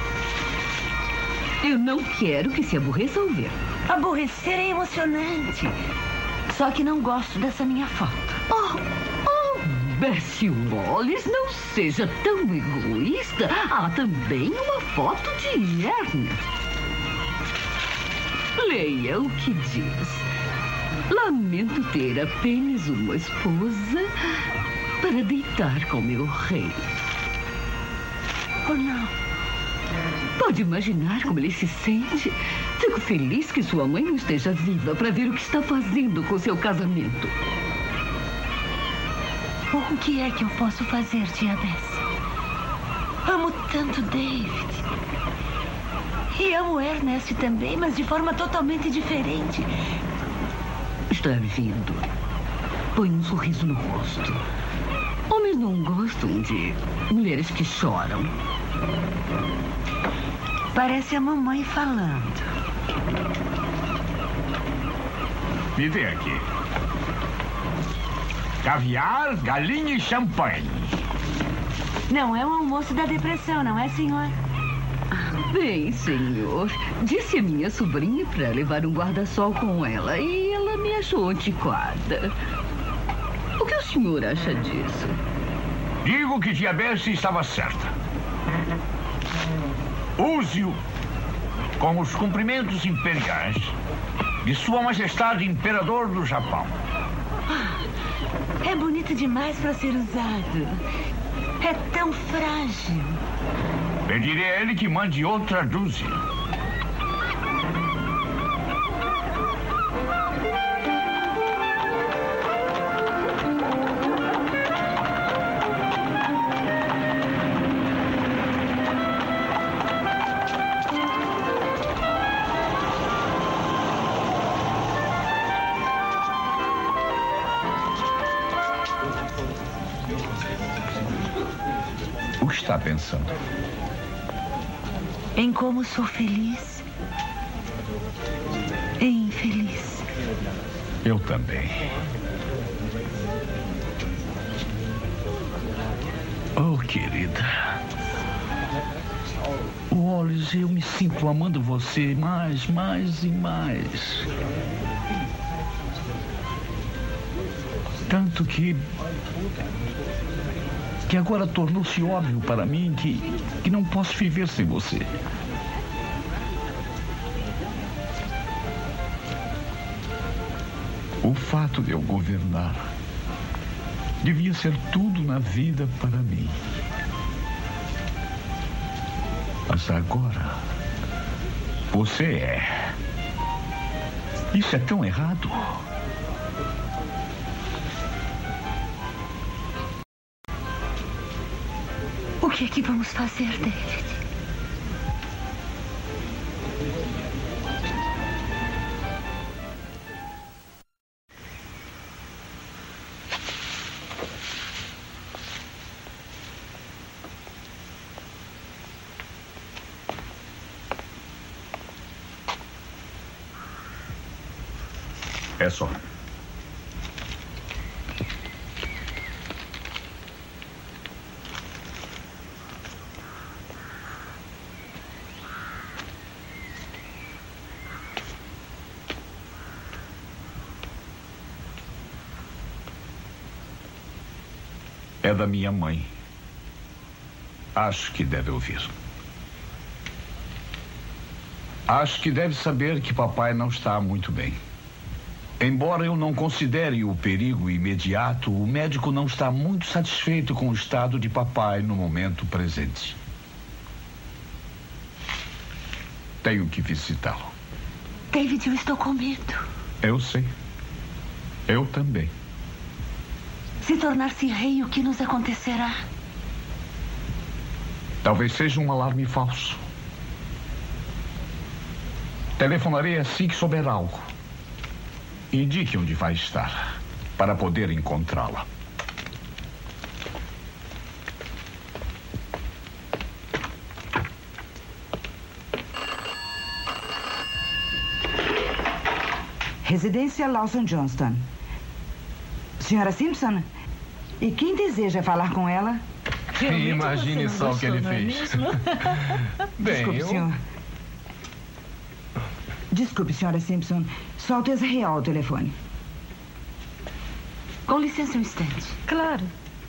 Eu não quero que se aborreça ao ver. Aborrecer é emocionante. Só que não gosto dessa minha foto. Bessie Wallace, não seja tão egoísta. Há também uma foto de Ernest. Leia o que diz. Lamento ter apenas uma esposa para deitar com meu rei. Oh, não. Pode imaginar como ele se sente? Fico feliz que sua mãe não esteja viva para ver o que está fazendo com seu casamento. O que é que eu posso fazer, tia Bessie? Amo tanto David. E amo Ernest também, mas de forma totalmente diferente. Está vindo. Põe um sorriso no rosto. Homens não gostam de mulheres que choram. Parece a mamãe falando. Me vê aqui. Caviar, galinha e champanhe. Não é um almoço da depressão, não é, senhor? Bem, senhor, disse a minha sobrinha para levar um guarda-sol com ela e ela me achou antiquada. O que o senhor acha disso? Digo que tia Bessie estava certa. Use-o com os cumprimentos imperiais de Sua Majestade Imperador do Japão. É bonito demais para ser usado. É tão frágil. Pedirei a ele que mande outra dúzia. O que está pensando? Em como sou feliz e infeliz. Eu também. Oh, querida. Wallace, eu me sinto amando você mais e mais. Tanto que agora tornou-se óbvio para mim que não posso viver sem você. O fato de eu governar devia ser tudo na vida para mim. Mas agora, você é. Isso é tão errado. O que é que vamos fazer, David? É só. É da minha mãe. Acho que deve ouvir. Acho que deve saber que papai não está muito bem. Embora eu não considere o perigo imediato, o médico não está muito satisfeito com o estado de papai no momento presente. Tenho que visitá-lo. David, eu estou com medo. Eu sei. Eu também. Se tornar-se rei, o que nos acontecerá? Talvez seja um alarme falso. Telefonarei assim que souber algo. Indique onde vai estar, para poder encontrá-la. Residência Lawson Johnston. Senhora Simpson? E quem deseja falar com ela? Imagine só o que ele fez. Bem, Desculpe, senhor. Desculpe, senhora Simpson. Sua Alteza Real ao telefone. Com licença um instante. Claro.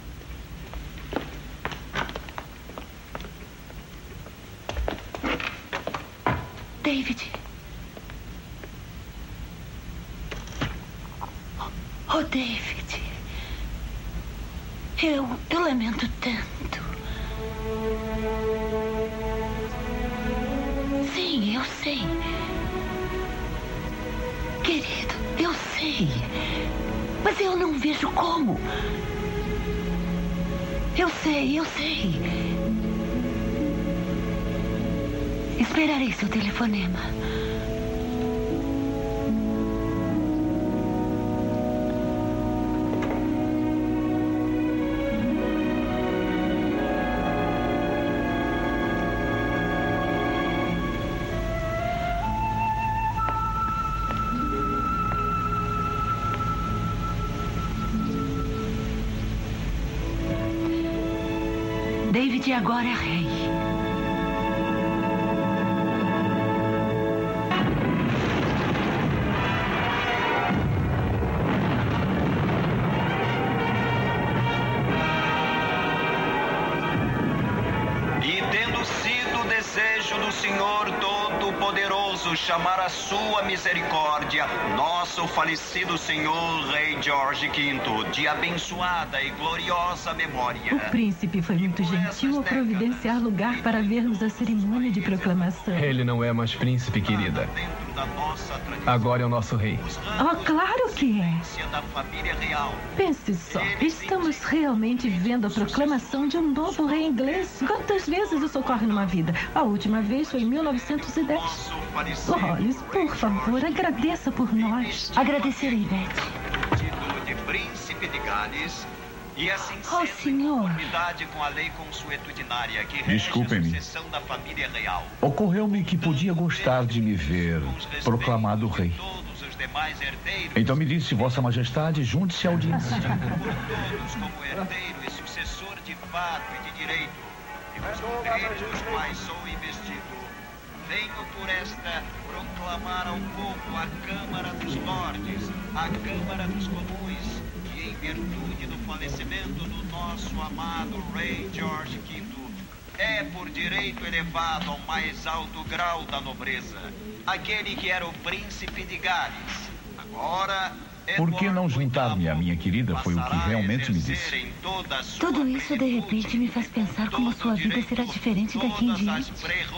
David. Oh, David. Eu lamento tanto. Sim, eu sei. Querido, eu sei. Mas eu não vejo como. Eu sei. Esperarei seu telefonema. David agora é rei. E tendo sido o desejo do Senhor Todo-Poderoso chamar a sua misericórdia, nosso falecido senhor Rei George V, de abençoada e gloriosa memória. O príncipe foi muito gentil ao providenciar lugar para vermos a cerimônia de proclamação. Ele não é mais príncipe, querida. Agora é o nosso rei. Oh, claro que é. Da família real. Pense só, estamos realmente vendo a proclamação de um novo rei inglês. Quantas vezes isso ocorre numa vida? A última vez foi em 1910. Hollis, por favor, agradeça por nós. Agradecerei, Beth. Título de príncipe de Gales. E assim senhor. Conformidade com a lei consuetudinária que rege Desculpe-me. a sucessão da família real. Ocorreu-me que podia gostar de me ver proclamado rei. Então me disse, Vossa Majestade, junte-se à audiência. Todos como herdeiro e sucessor de fato e de direito, e os poderes dos quais sou investido, venho por esta proclamar ao povo a Câmara dos Lordes, a Câmara dos Comuns, que em virtude do falecimento do nosso amado Rei George V, é por direito elevado ao mais alto grau da nobreza, aquele que era o príncipe de Gales. Agora, Por que não juntar-me à minha querida foi o que realmente me disse. Tudo isso, de repente, me faz pensar como sua vida será diferente daqui em diante.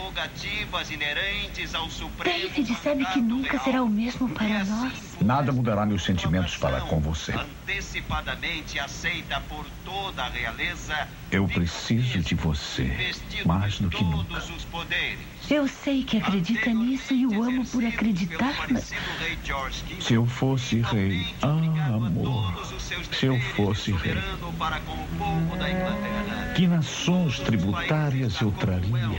David sabe que nunca será o mesmo para nós. Nada mudará meus sentimentos para com você. Antecipadamente aceita por toda a realeza. Eu preciso de você mais do que nunca. Eu sei que acredita nisso e o amo por acreditar, mas... Se eu fosse rei, amor, se eu fosse rei, que nações tributárias eu traria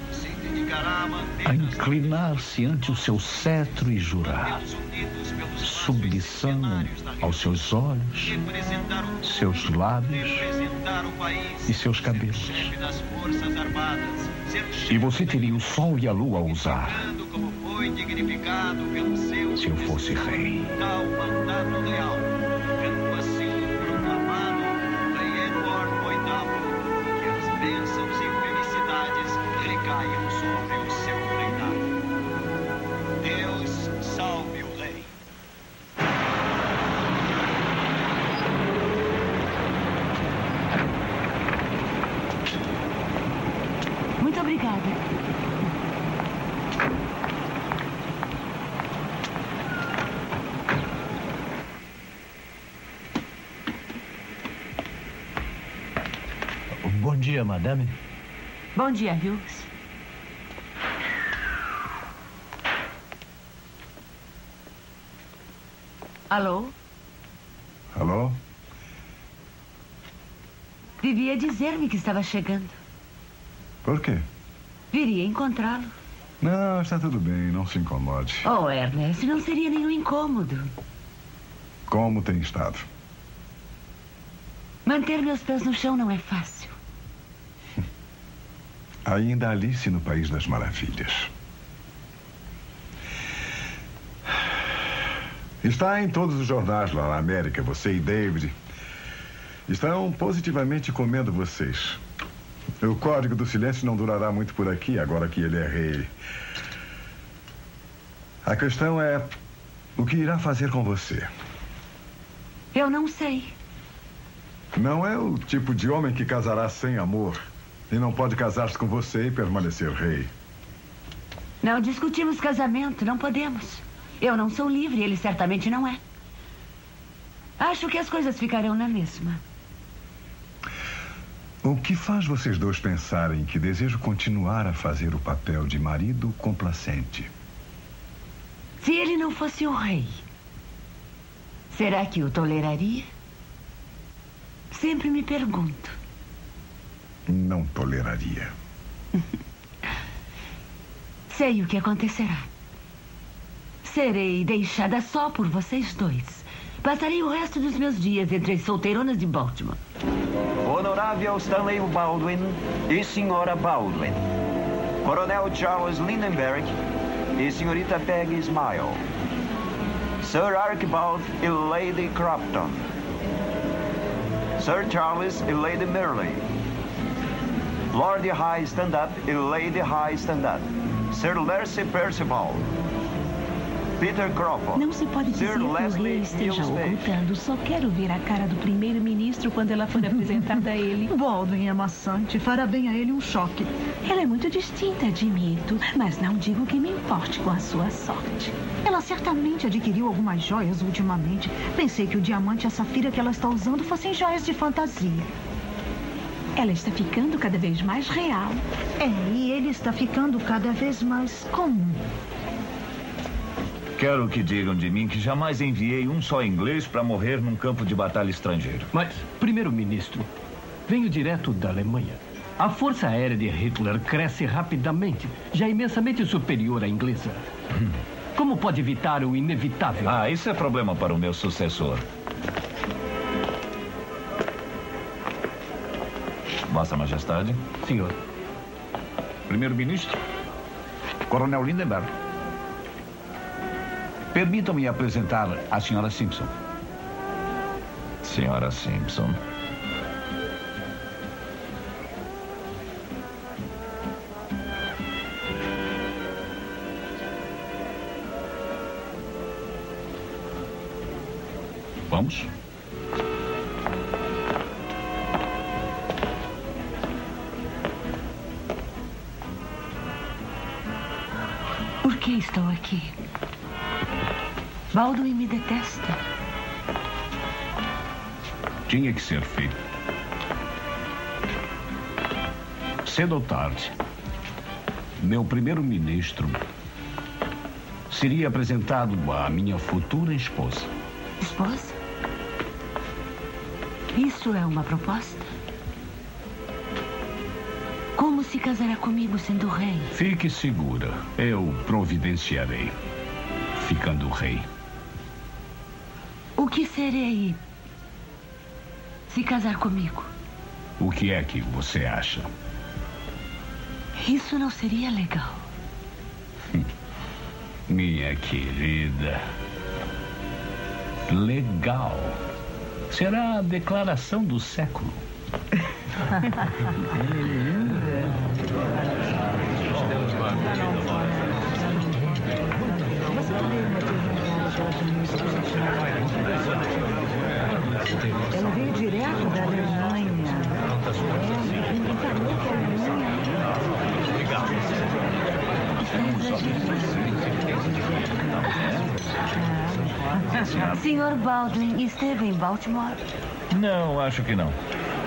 a inclinar-se ante o seu cetro e jurar submissão aos seus olhos, seus lábios e seus cabelos. E você teria o sol e a lua a usar se eu fosse rei. Tal mandato real, tendo assim proclamado, Rei Edward Obrigada. Bom dia, madame. Bom dia, Hughes. Alô? Alô? Devia dizer-me que estava chegando. Por quê? Viria encontrá-lo. Não, está tudo bem, não se incomode. Oh, Ernest, não seria nenhum incômodo. Como tem estado? Manter meus pés no chão não é fácil. Ainda Alice no País das Maravilhas. Está em todos os jornais lá na América. Você e David estão positivamente comendo vocês. O Código do Silêncio não durará muito por aqui, agora que ele é rei. A questão é o que irá fazer com você. Eu não sei. Não é o tipo de homem que casará sem amor. E não pode casar-se com você e permanecer rei. Não discutimos casamento, não podemos. Eu não sou livre, ele certamente não é. Acho que as coisas ficarão na mesma. O que faz vocês dois pensarem que desejo continuar a fazer o papel de marido complacente? Se ele não fosse o rei, será que o toleraria? Sempre me pergunto. Não toleraria. Sei o que acontecerá. Serei deixada só por vocês dois. Passarei o resto dos meus dias entre as solteironas de Baltimore. Honorável Stanley Baldwin e Senhora Baldwin. Coronel Charles Lindenberg e Senhorita Peggy Smile. Sir Archibald e Lady Crofton. Sir Charles e Lady Merle. Lord High Stand-Up e Lady High Stand-Up. Sir Percy Percival. Peter Crawford. Não se pode dizer que o rei esteja ocultando. Só quero ver a cara do primeiro-ministro quando ela for apresentada a ele. Baldwin é maçante. Fará bem a ele um choque. Ela é muito distinta, admito. Mas não digo que me importe com a sua sorte. Ela certamente adquiriu algumas joias ultimamente. Pensei que o diamante e a safira que ela está usando fossem joias de fantasia. Ela está ficando cada vez mais real. É, e ele está ficando cada vez mais comum. Quero que digam de mim que jamais enviei um só inglês para morrer num campo de batalha estrangeiro. Mas, primeiro-ministro, venho direto da Alemanha. A força aérea de Hitler cresce rapidamente, já imensamente superior à inglesa. Como pode evitar o inevitável? Ah, isso é problema para o meu sucessor. Vossa Majestade. Senhor. Primeiro-ministro, Coronel Lindenberg. Permitam-me apresentar a senhora Simpson. Senhora Simpson. Vamos? Por que estou aqui? Baldwin me detesta. Tinha que ser feito. Cedo ou tarde, meu primeiro-ministro seria apresentado à minha futura esposa. Esposa? Isso é uma proposta? Como se casará comigo sendo rei? Fique segura, eu providenciarei, ficando rei. O que serei se casar comigo? O que é que você acha? Isso não seria legal. Minha querida. Legal. Será a declaração do século. Ela veio direto da Alemanha. Encarnou que a Alemanha... senhora. Sr. Baldwin esteve em Baltimore? Não, acho que não.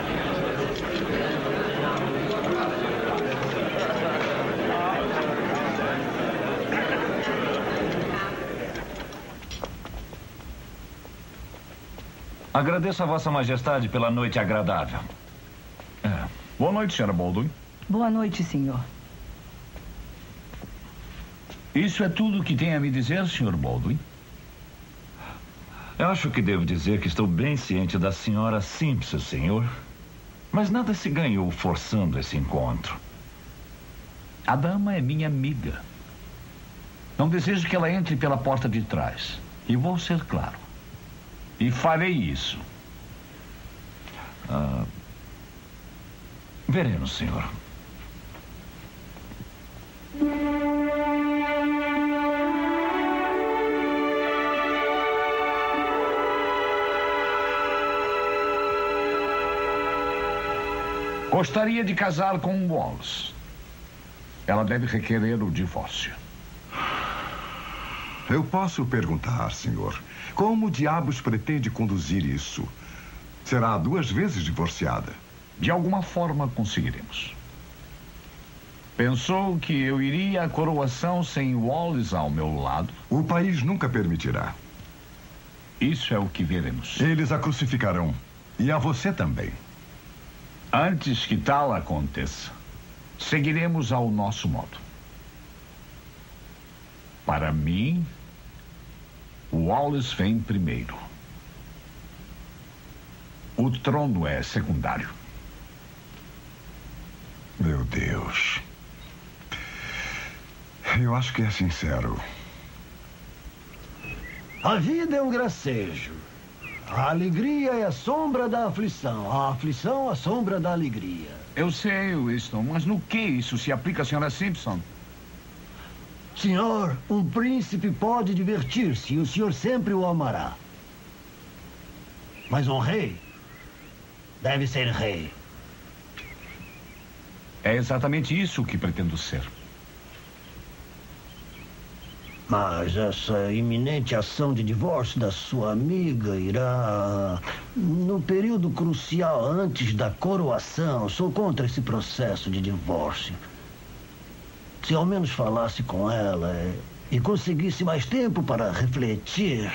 Agradeço a Vossa Majestade pela noite agradável. Boa noite, Sra. Baldwin. Boa noite, senhor. Isso é tudo o que tem a me dizer, Sr. Baldwin? Eu acho que devo dizer que estou bem ciente da senhora Simpson, senhor. Mas nada se ganhou forçando esse encontro. A dama é minha amiga. Não desejo que ela entre pela porta de trás. E vou ser claro. E farei isso. Veremos, senhor. Gostaria de casar com Wallace. Ela deve requerer o divórcio. Eu posso perguntar, senhor, como diabos pretende conduzir isso? Será 2 vezes divorciada? De alguma forma conseguiremos. Pensou que eu iria à coroação sem Wallace ao meu lado? O país nunca permitirá. Isso é o que veremos. Eles a crucificarão. E a você também. Antes que tal aconteça, seguiremos ao nosso modo. Para mim, Wallace vem primeiro. O trono é secundário. Meu Deus. Eu acho que é sincero. A vida é um gracejo. A alegria é a sombra da aflição. A aflição, a sombra da alegria. Eu sei, Winston, mas no que isso se aplica à senhora Simpson? Senhor, um príncipe pode divertir-se e o senhor sempre o amará. Mas um rei deve ser rei. É exatamente isso que pretendo ser. Mas essa iminente ação de divórcio da sua amiga irá no período crucial antes da coroação. Sou contra esse processo de divórcio. Se ao menos falasse com ela e conseguisse mais tempo para refletir.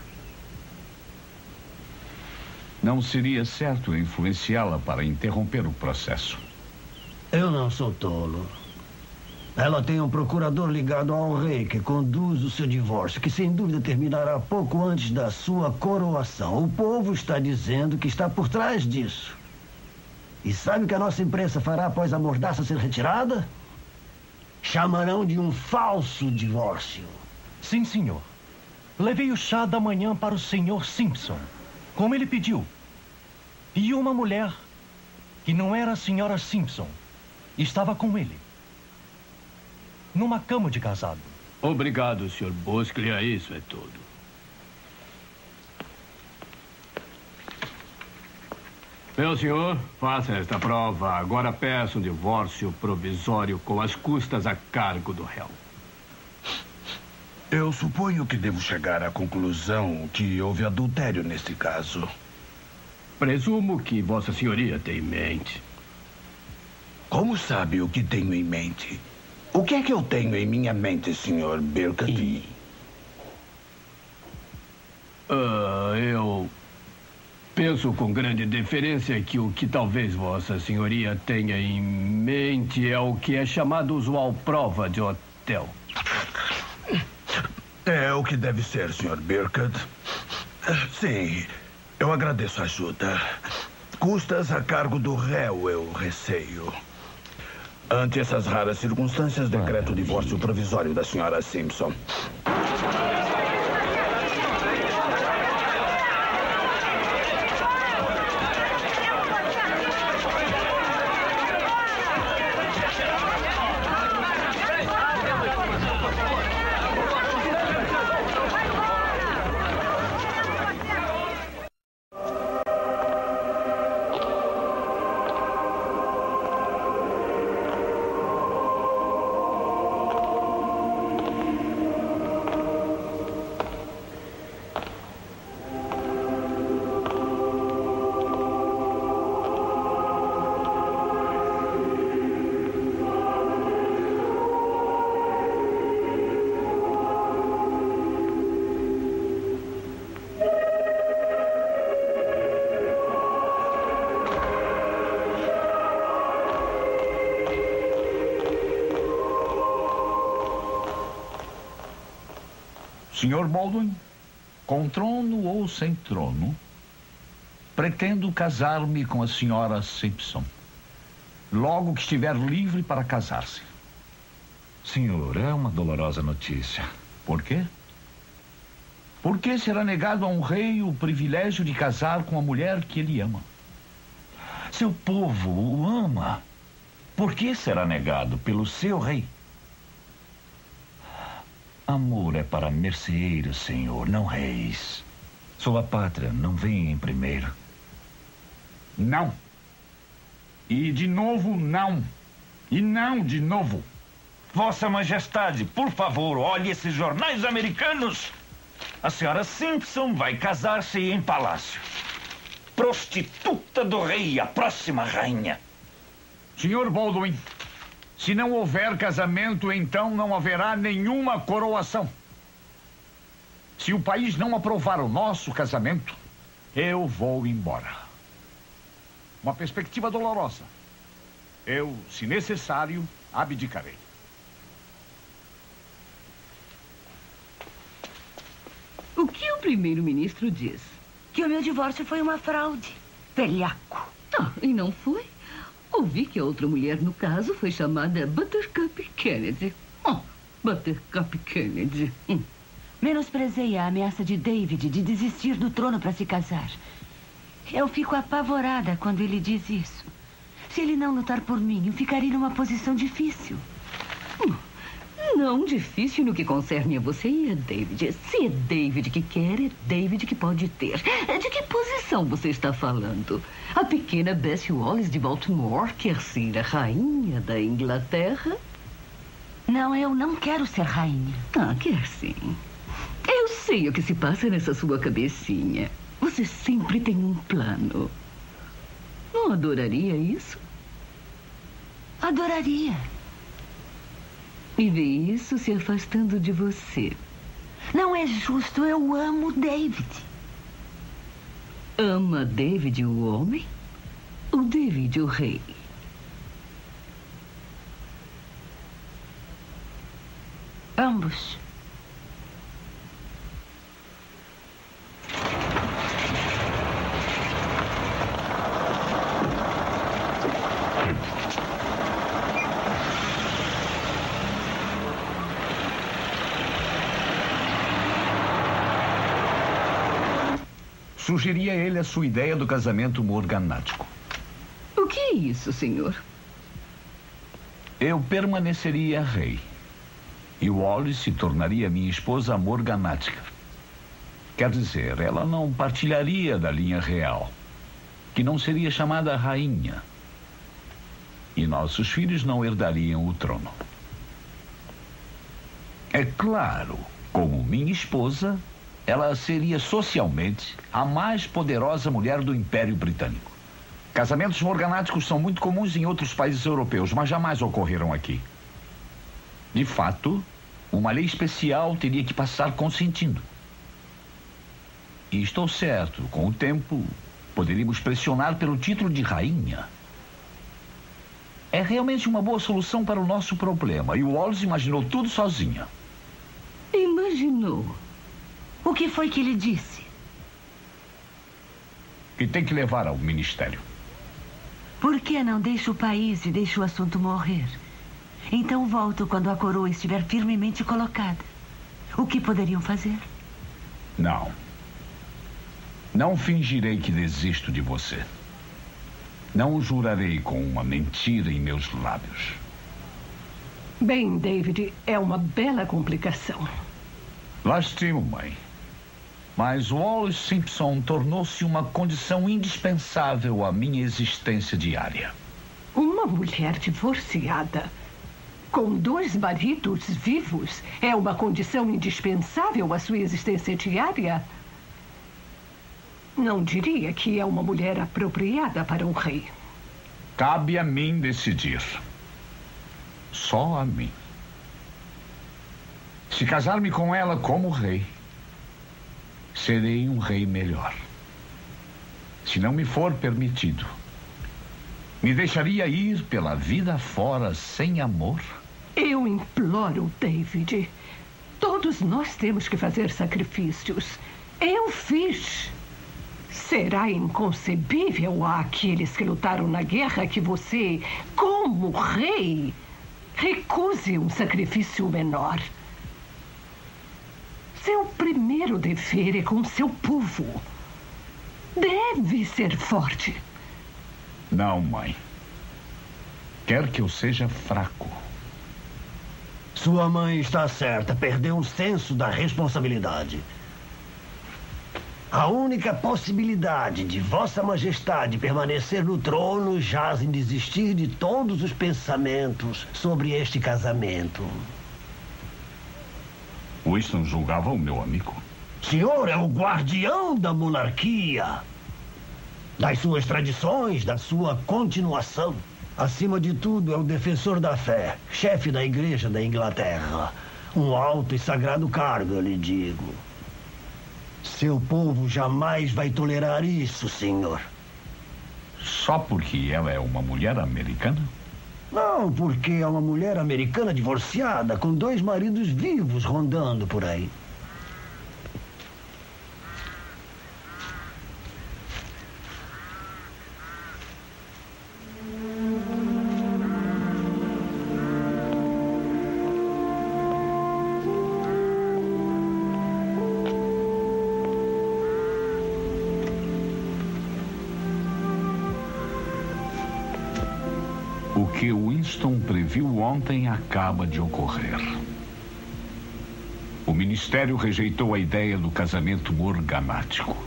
Não seria certo influenciá-la para interromper o processo. Eu não sou tolo. Ela tem um procurador ligado ao rei que conduz o seu divórcio, que sem dúvida terminará pouco antes da sua coroação. O povo está dizendo que está por trás disso. E sabe o que a nossa imprensa fará após a mordaça ser retirada? Chamarão de um falso divórcio. Sim, senhor. Levei o chá da manhã para o senhor Simpson, como ele pediu. E uma mulher, que não era a senhora Simpson, estava com ele. Numa cama de casado. Obrigado, Sr. Busclia. Isso é tudo. Meu senhor, faça esta prova. Agora peço um divórcio provisório com as custas a cargo do réu. Eu suponho que devo chegar à conclusão que houve adultério neste caso. Presumo que Vossa Senhoria tem em mente. Como sabe o que tenho em mente? O que é que eu tenho em minha mente, Sr. Birkett? Eu penso com grande deferência que o que talvez Vossa Senhoria tenha em mente é o que é chamado usual prova de hotel. É o que deve ser, Sr. Birkett. Sim, eu agradeço a ajuda. Custas a cargo do réu, eu receio. Ante essas raras circunstâncias, decreto o divórcio provisório da senhora Simpson. Sr. Baldwin, com trono ou sem trono, pretendo casar-me com a Sra. Simpson. Logo que estiver livre para casar-se. Senhor, é uma dolorosa notícia. Por quê? Por que será negado a um rei o privilégio de casar com a mulher que ele ama? Seu povo o ama. Por que será negado pelo seu rei? Amor é para merceeiros, senhor, não reis. Sua pátria não vem em primeiro. Não. E de novo, não. E não de novo. Vossa Majestade, por favor, olhe esses jornais americanos. A Sra. Simpson vai casar-se em palácio. Prostituta do rei, a próxima rainha. Sr. Baldwin, se não houver casamento, então não haverá nenhuma coroação. Se o país não aprovar o nosso casamento, eu vou embora. Uma perspectiva dolorosa. Eu, se necessário, abdicarei. O que o primeiro-ministro diz? Que o meu divórcio foi uma fraude. Velhaco. Ah, e não foi? Ouvi que a outra mulher, no caso, foi chamada Buttercup Kennedy. Oh, Buttercup Kennedy. Menosprezei a ameaça de David de desistir do trono para se casar. Eu fico apavorada quando ele diz isso. Se ele não lutar por mim, eu ficarei numa posição difícil. Não difícil no que concerne a você e a David. Se é David que quer, é David que pode ter. De que posição você está falando? A pequena Bessie Wallace de Baltimore quer ser a rainha da Inglaterra? Não, eu não quero ser rainha. Ah, quer sim. Eu sei o que se passa nessa sua cabecinha. Você sempre tem um plano. Não adoraria isso? Adoraria. E ver isso se afastando de você. Não é justo, eu amo David. Ama David o homem? Ou David o rei? Ambos. Sugeri a ele a sua ideia do casamento morganático. O que é isso, senhor? Eu permaneceria rei. E Wallace se tornaria minha esposa morganática. Quer dizer, ela não partilharia da linha real, que não seria chamada rainha. E nossos filhos não herdariam o trono. É claro, como minha esposa, ela seria socialmente a mais poderosa mulher do Império Britânico. Casamentos morganáticos são muito comuns em outros países europeus, mas jamais ocorreram aqui. De fato, uma lei especial teria que passar consentindo. E estou certo, com o tempo, poderíamos pressionar pelo título de rainha. É realmente uma boa solução para o nosso problema, e o Wallace imaginou tudo sozinha. Imaginou? O que foi que ele disse? Que tem que levar ao ministério. Por que não deixa o país e deixa o assunto morrer? Então volto quando a coroa estiver firmemente colocada. O que poderiam fazer? Não. Não fingirei que desisto de você. Não o jurarei com uma mentira em meus lábios. Bem, David, é uma bela complicação. Lastimo, mãe. Mas Wallace Simpson tornou-se uma condição indispensável à minha existência diária. Uma mulher divorciada, com 2 maridos vivos, é uma condição indispensável à sua existência diária? Não diria que é uma mulher apropriada para um rei. Cabe a mim decidir. Só a mim. Se casar-me com ela como rei, serei um rei melhor. Se não me for permitido, me deixaria ir pela vida fora sem amor? Eu imploro, David. Todos nós temos que fazer sacrifícios. Eu fiz. Será inconcebível àqueles que lutaram na guerra que você, como rei, recuse um sacrifício menor. Seu primeiro dever é com seu povo. Deve ser forte. Não, mãe. Quer que eu seja fraco. Sua mãe está certa. Perdeu o senso da responsabilidade. A única possibilidade de Vossa Majestade permanecer no trono jaz em desistir de todos os pensamentos sobre este casamento. Winston julgava o meu amigo. Senhor é o guardião da monarquia, das suas tradições, da sua continuação. Acima de tudo, é o defensor da fé, chefe da Igreja da Inglaterra. Um alto e sagrado cargo, eu lhe digo. Seu povo jamais vai tolerar isso, senhor. Só porque ela é uma mulher americana? Não, porque é uma mulher americana divorciada, com 2 maridos vivos rondando por aí. O que Winston previu ontem acaba de ocorrer. O Ministério rejeitou a ideia do casamento morganático.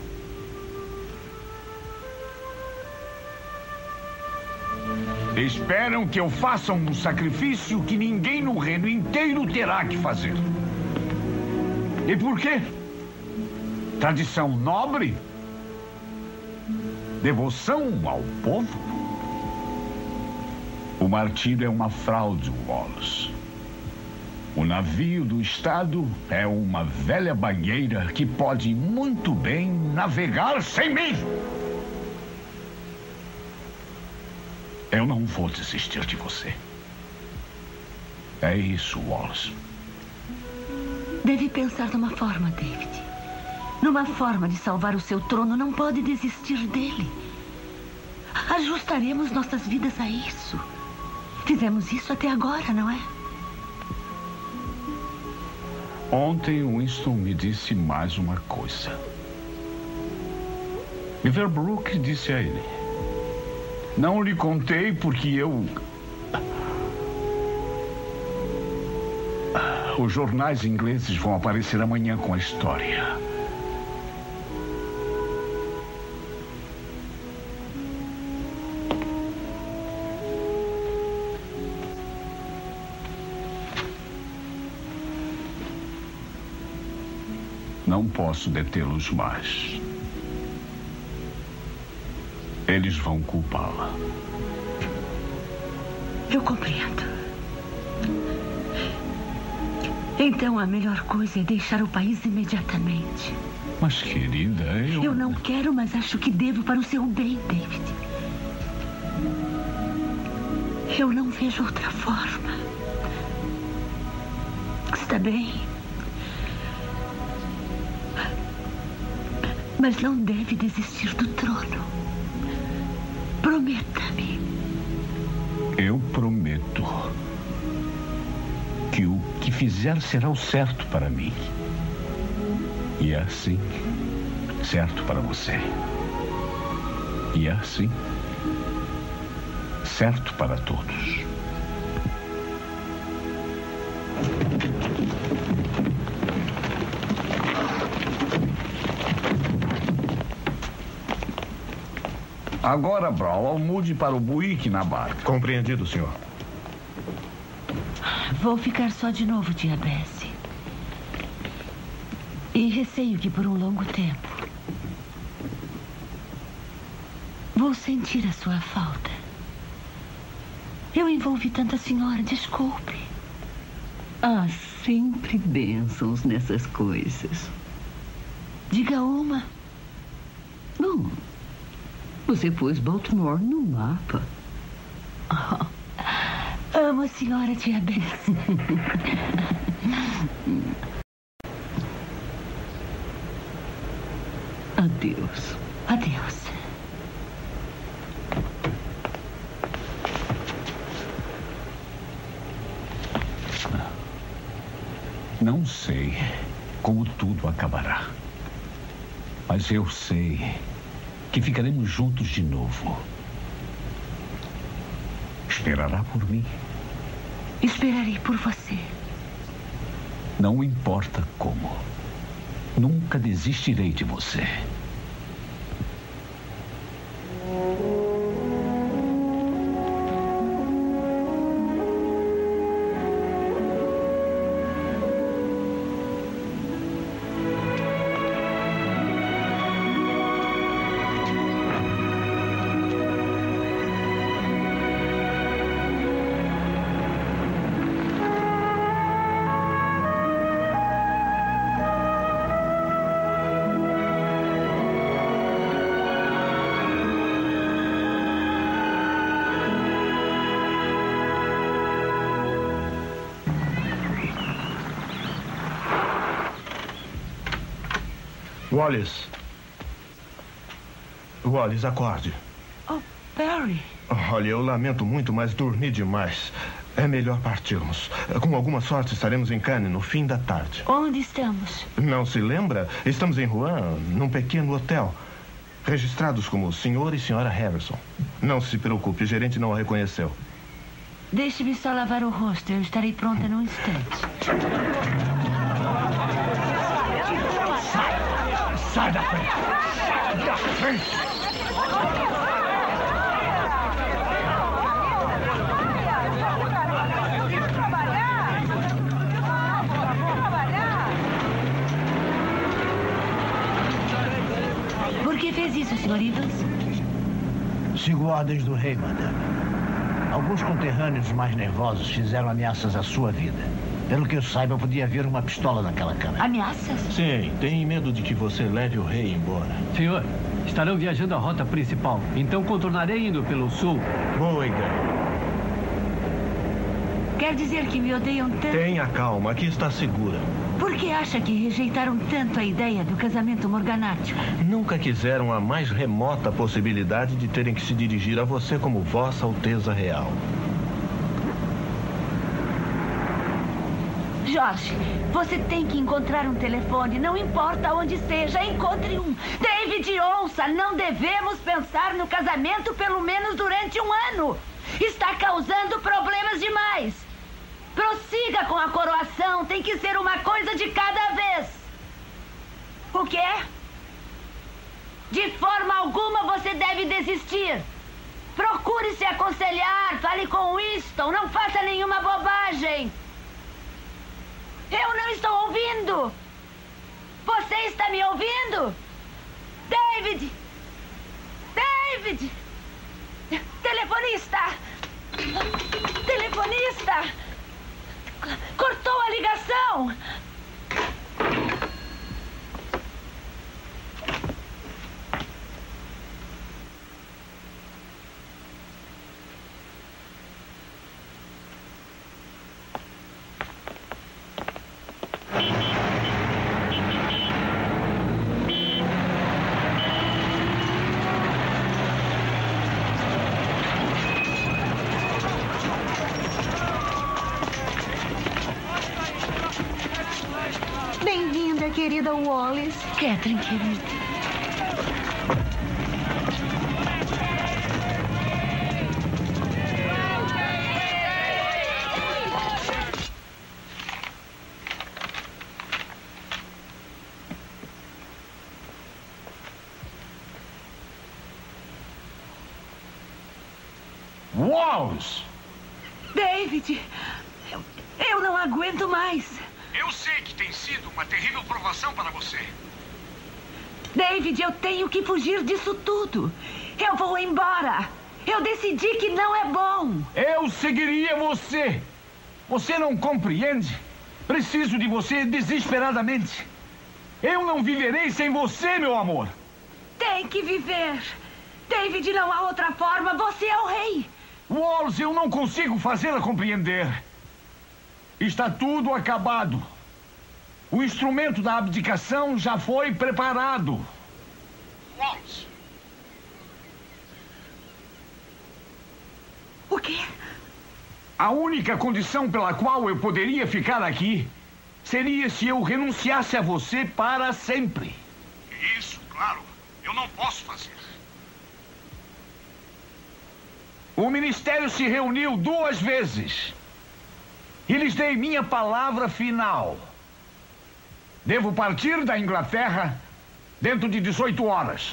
Esperam que eu faça um sacrifício que ninguém no reino inteiro terá que fazer. E por quê? Tradição nobre? Devoção ao povo? O martírio é uma fraude, Wallace. O navio do Estado é uma velha banheira que pode muito bem navegar sem mim. Eu não vou desistir de você. É isso, Wallace. Deve pensar numa forma, David. Numa forma de salvar o seu trono. Não pode desistir dele. Ajustaremos nossas vidas a isso. Fizemos isso até agora, não é? Ontem, Winston me disse mais uma coisa. Beaverbrook disse a ele: não lhe contei porque os jornais ingleses vão aparecer amanhã com a história. Não posso detê-los mais. Eles vão culpá-la. Eu compreendo. Então a melhor coisa é deixar o país imediatamente. Mas, querida, Eu não quero, mas acho que devo para o seu bem, David. Eu não vejo outra forma. Está bem. Mas não deve desistir do trono. Prometa-me. Eu prometo que o que fizer será o certo para mim. E é assim, certo para você. E é assim, certo para todos. Agora, Brawl, mude para o buíque na barca. Compreendido, senhor. Vou ficar só de novo, tia Bessie. E receio que por um longo tempo vou sentir a sua falta. Eu envolvi tanta senhora, desculpe. Há sempre bênçãos nessas coisas. Diga uma. Bom, você pôs Baltimore no mapa. Amo a senhora, tia Bessie. Adeus. Adeus. Não sei como tudo acabará. Mas eu sei que ficaremos juntos de novo. Esperará por mim? Esperarei por você. Não importa como. Nunca desistirei de você. Wallace, acorde. Oh, Perry. Olha, eu lamento muito, mas dormi demais. É melhor partirmos. Com alguma sorte, estaremos em Cannes no fim da tarde. Onde estamos? Não se lembra? Estamos em Rouen, num pequeno hotel. Registrados como Sr. e Sra. Harrison. Não se preocupe, o gerente não a reconheceu. Deixe-me só lavar o rosto. Eu estarei pronta num instante. Sai da frente! Sai da frente! Por que fez isso, Sr. Evans? Sigo ordens do rei, madame. Alguns conterrâneos mais nervosos fizeram ameaças à sua vida. Pelo que eu saiba, podia haver uma pistola naquela câmara. Ameaças? Sim, tem medo de que você leve o rei embora. Senhor, estarão viajando a rota principal. Então contornarei indo pelo sul. Boa ideia. Quer dizer que me odeiam tanto? Tenha calma, aqui está segura. Por que acha que rejeitaram tanto a ideia do casamento morganático? Nunca quiseram a mais remota possibilidade de terem que se dirigir a você como Vossa Alteza Real. Jorge, você tem que encontrar um telefone, não importa onde seja, encontre um. David, ouça, não devemos pensar no casamento pelo menos durante um ano. Está causando problemas demais. Prossiga com a coroação, tem que ser uma coisa de cada vez. O quê? De forma alguma você deve desistir. Procure se aconselhar, fale com Winston, não faça nenhuma bobagem. Eu não estou ouvindo! Você está me ouvindo? David! David! Telefonista! Telefonista! Cortou a ligação! Bem-vinda, querida Wallace. Catherine, querida. Wallace! David, eu não aguento mais. Eu sei que tem sido uma terrível provação para você. David, eu tenho que fugir disso tudo. Eu vou embora. Eu decidi que não é bom. Eu seguiria você. Você não compreende? Preciso de você desesperadamente. Eu não viverei sem você, meu amor. Tem que viver. David, não há outra forma. Você é o rei. Wallace, eu não consigo fazê-la compreender. Está tudo acabado. O instrumento da abdicação já foi preparado. quê? A única condição pela qual eu poderia ficar aqui seria se eu renunciasse a você para sempre. Isso, claro. Eu não posso fazer. O ministério se reuniu 2 vezes. E lhes dei minha palavra final. Devo partir da Inglaterra dentro de 18 horas.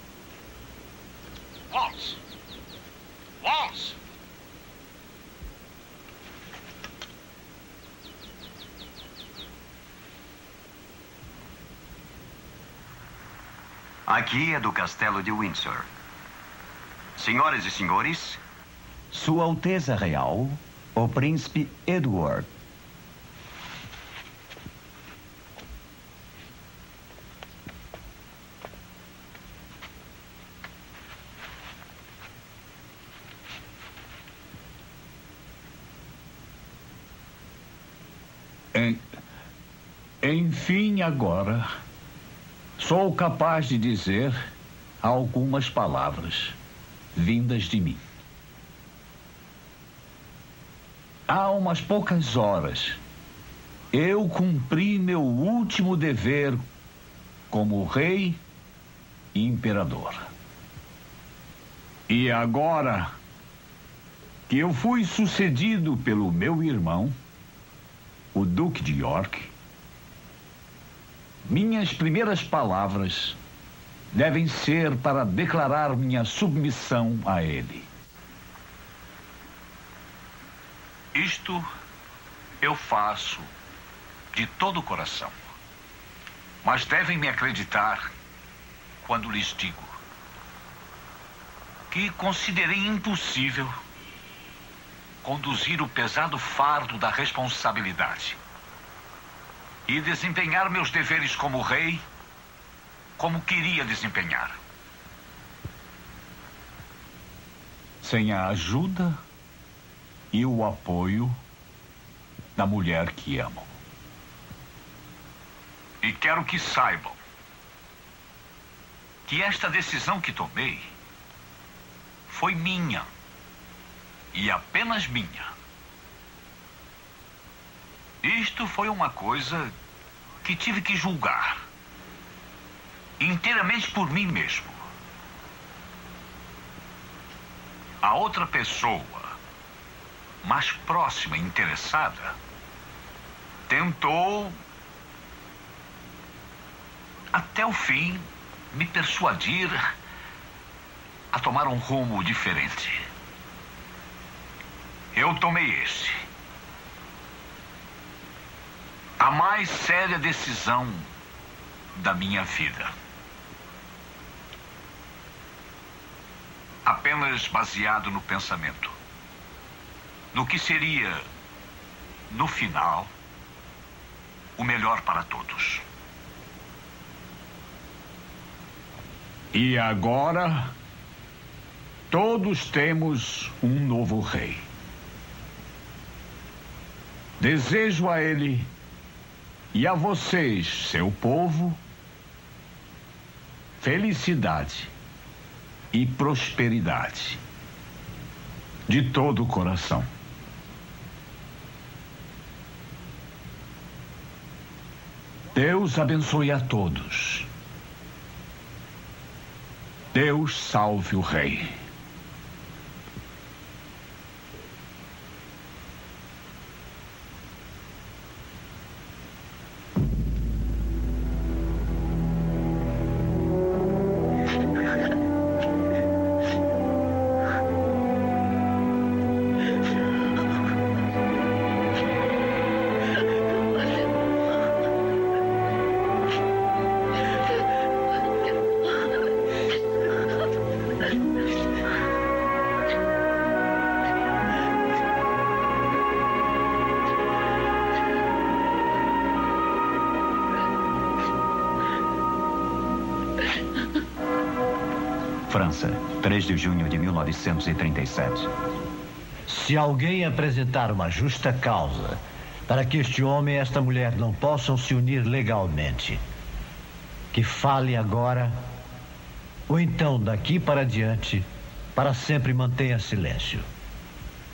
Wallace! Wallace! Aqui é do Castelo de Windsor. Senhoras e senhores, Sua Alteza Real, o Príncipe Edward. Enfim, agora, sou capaz de dizer algumas palavras vindas de mim. Há umas poucas horas, eu cumpri meu último dever como rei e imperador. E agora que eu fui sucedido pelo meu irmão, o Duque de York, minhas primeiras palavras devem ser para declarar minha submissão a ele. Isto eu faço de todo o coração. Mas devem me acreditar quando lhes digo que considerei impossível conduzir o pesado fardo da responsabilidade e desempenhar meus deveres como rei como queria desempenhar. Sem a ajuda e o apoio da mulher que amo. E quero que saibam que esta decisão que tomei foi minha e apenas minha. Isto foi uma coisa que tive que julgar inteiramente por mim mesmo. A outra pessoa mais próxima e interessada tentou até o fim me persuadir a tomar um rumo diferente. Eu tomei esse. A mais séria decisão da minha vida. Apenas baseado no pensamento. No que seria, no final, o melhor para todos. E agora, todos temos um novo rei. Desejo a ele e a vocês, seu povo, felicidade e prosperidade de todo o coração. Deus abençoe a todos. Deus salve o rei. França, 3 de junho de 1937. Se alguém apresentar uma justa causa para que este homem e esta mulher não possam se unir legalmente, que fale agora, ou então daqui para diante, para sempre mantenha silêncio.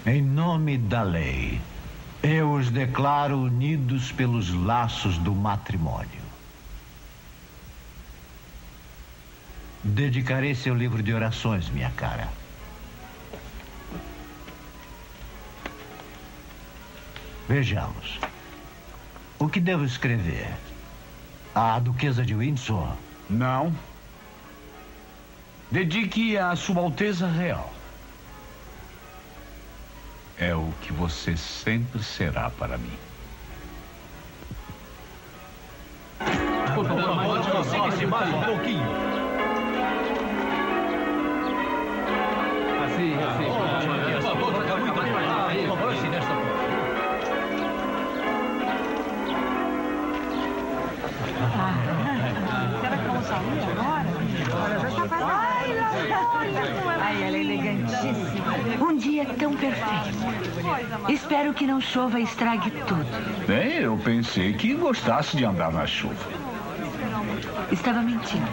Em nome da lei, eu os declaro unidos pelos laços do matrimônio. Dedicarei seu livro de orações, minha cara. Vejamos. O que devo escrever? A Duquesa de Windsor? Não. Dedique à Sua Alteza Real. É o que você sempre será para mim. Por favor, consiga-se mais um pouquinho. Assim. Por favor, muito mais. Por favor, assim, nesta forma. Será que vamos sair agora? Agora já está fazendo. Ai, ela é elegantíssima. Um dia tão perfeito. Espero que não chova e estrague tudo. Bem, eu pensei que gostasse de andar na chuva. Estava mentindo.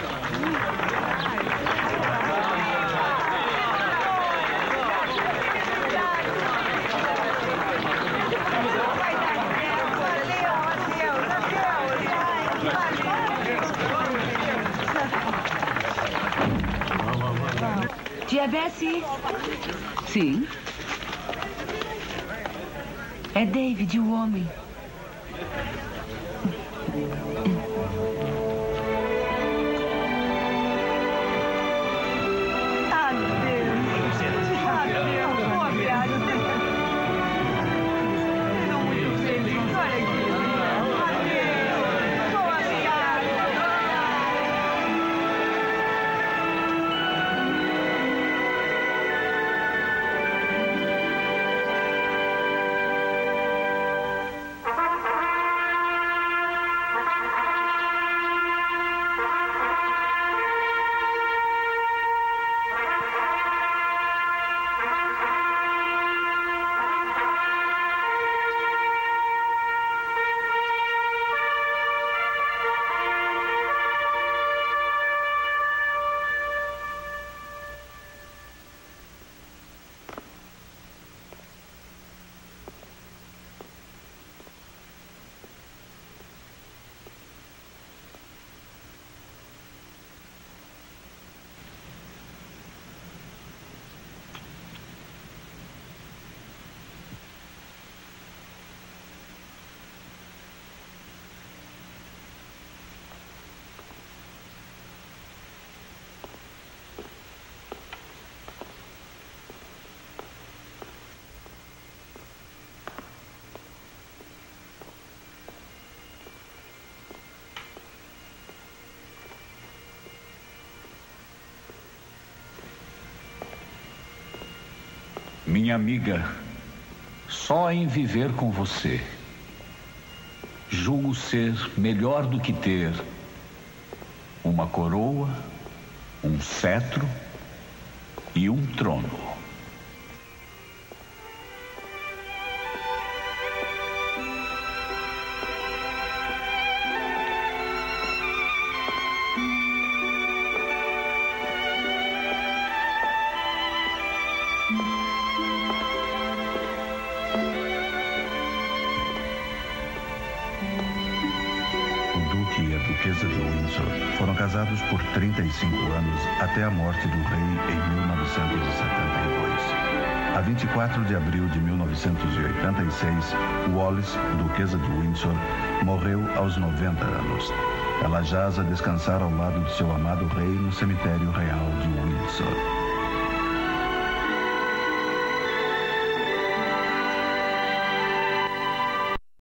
Tia Bessie? Sim? É David, o homem. Minha amiga, só em viver com você, julgo ser melhor do que ter uma coroa, um cetro e um trono. Duquesa de Windsor foram casados por 35 anos até a morte do rei em 1972. A 24 de abril de 1986, Wallis, Duquesa de Windsor, morreu aos 90 anos. Ela jaz a descansar ao lado de seu amado rei no cemitério real de Windsor.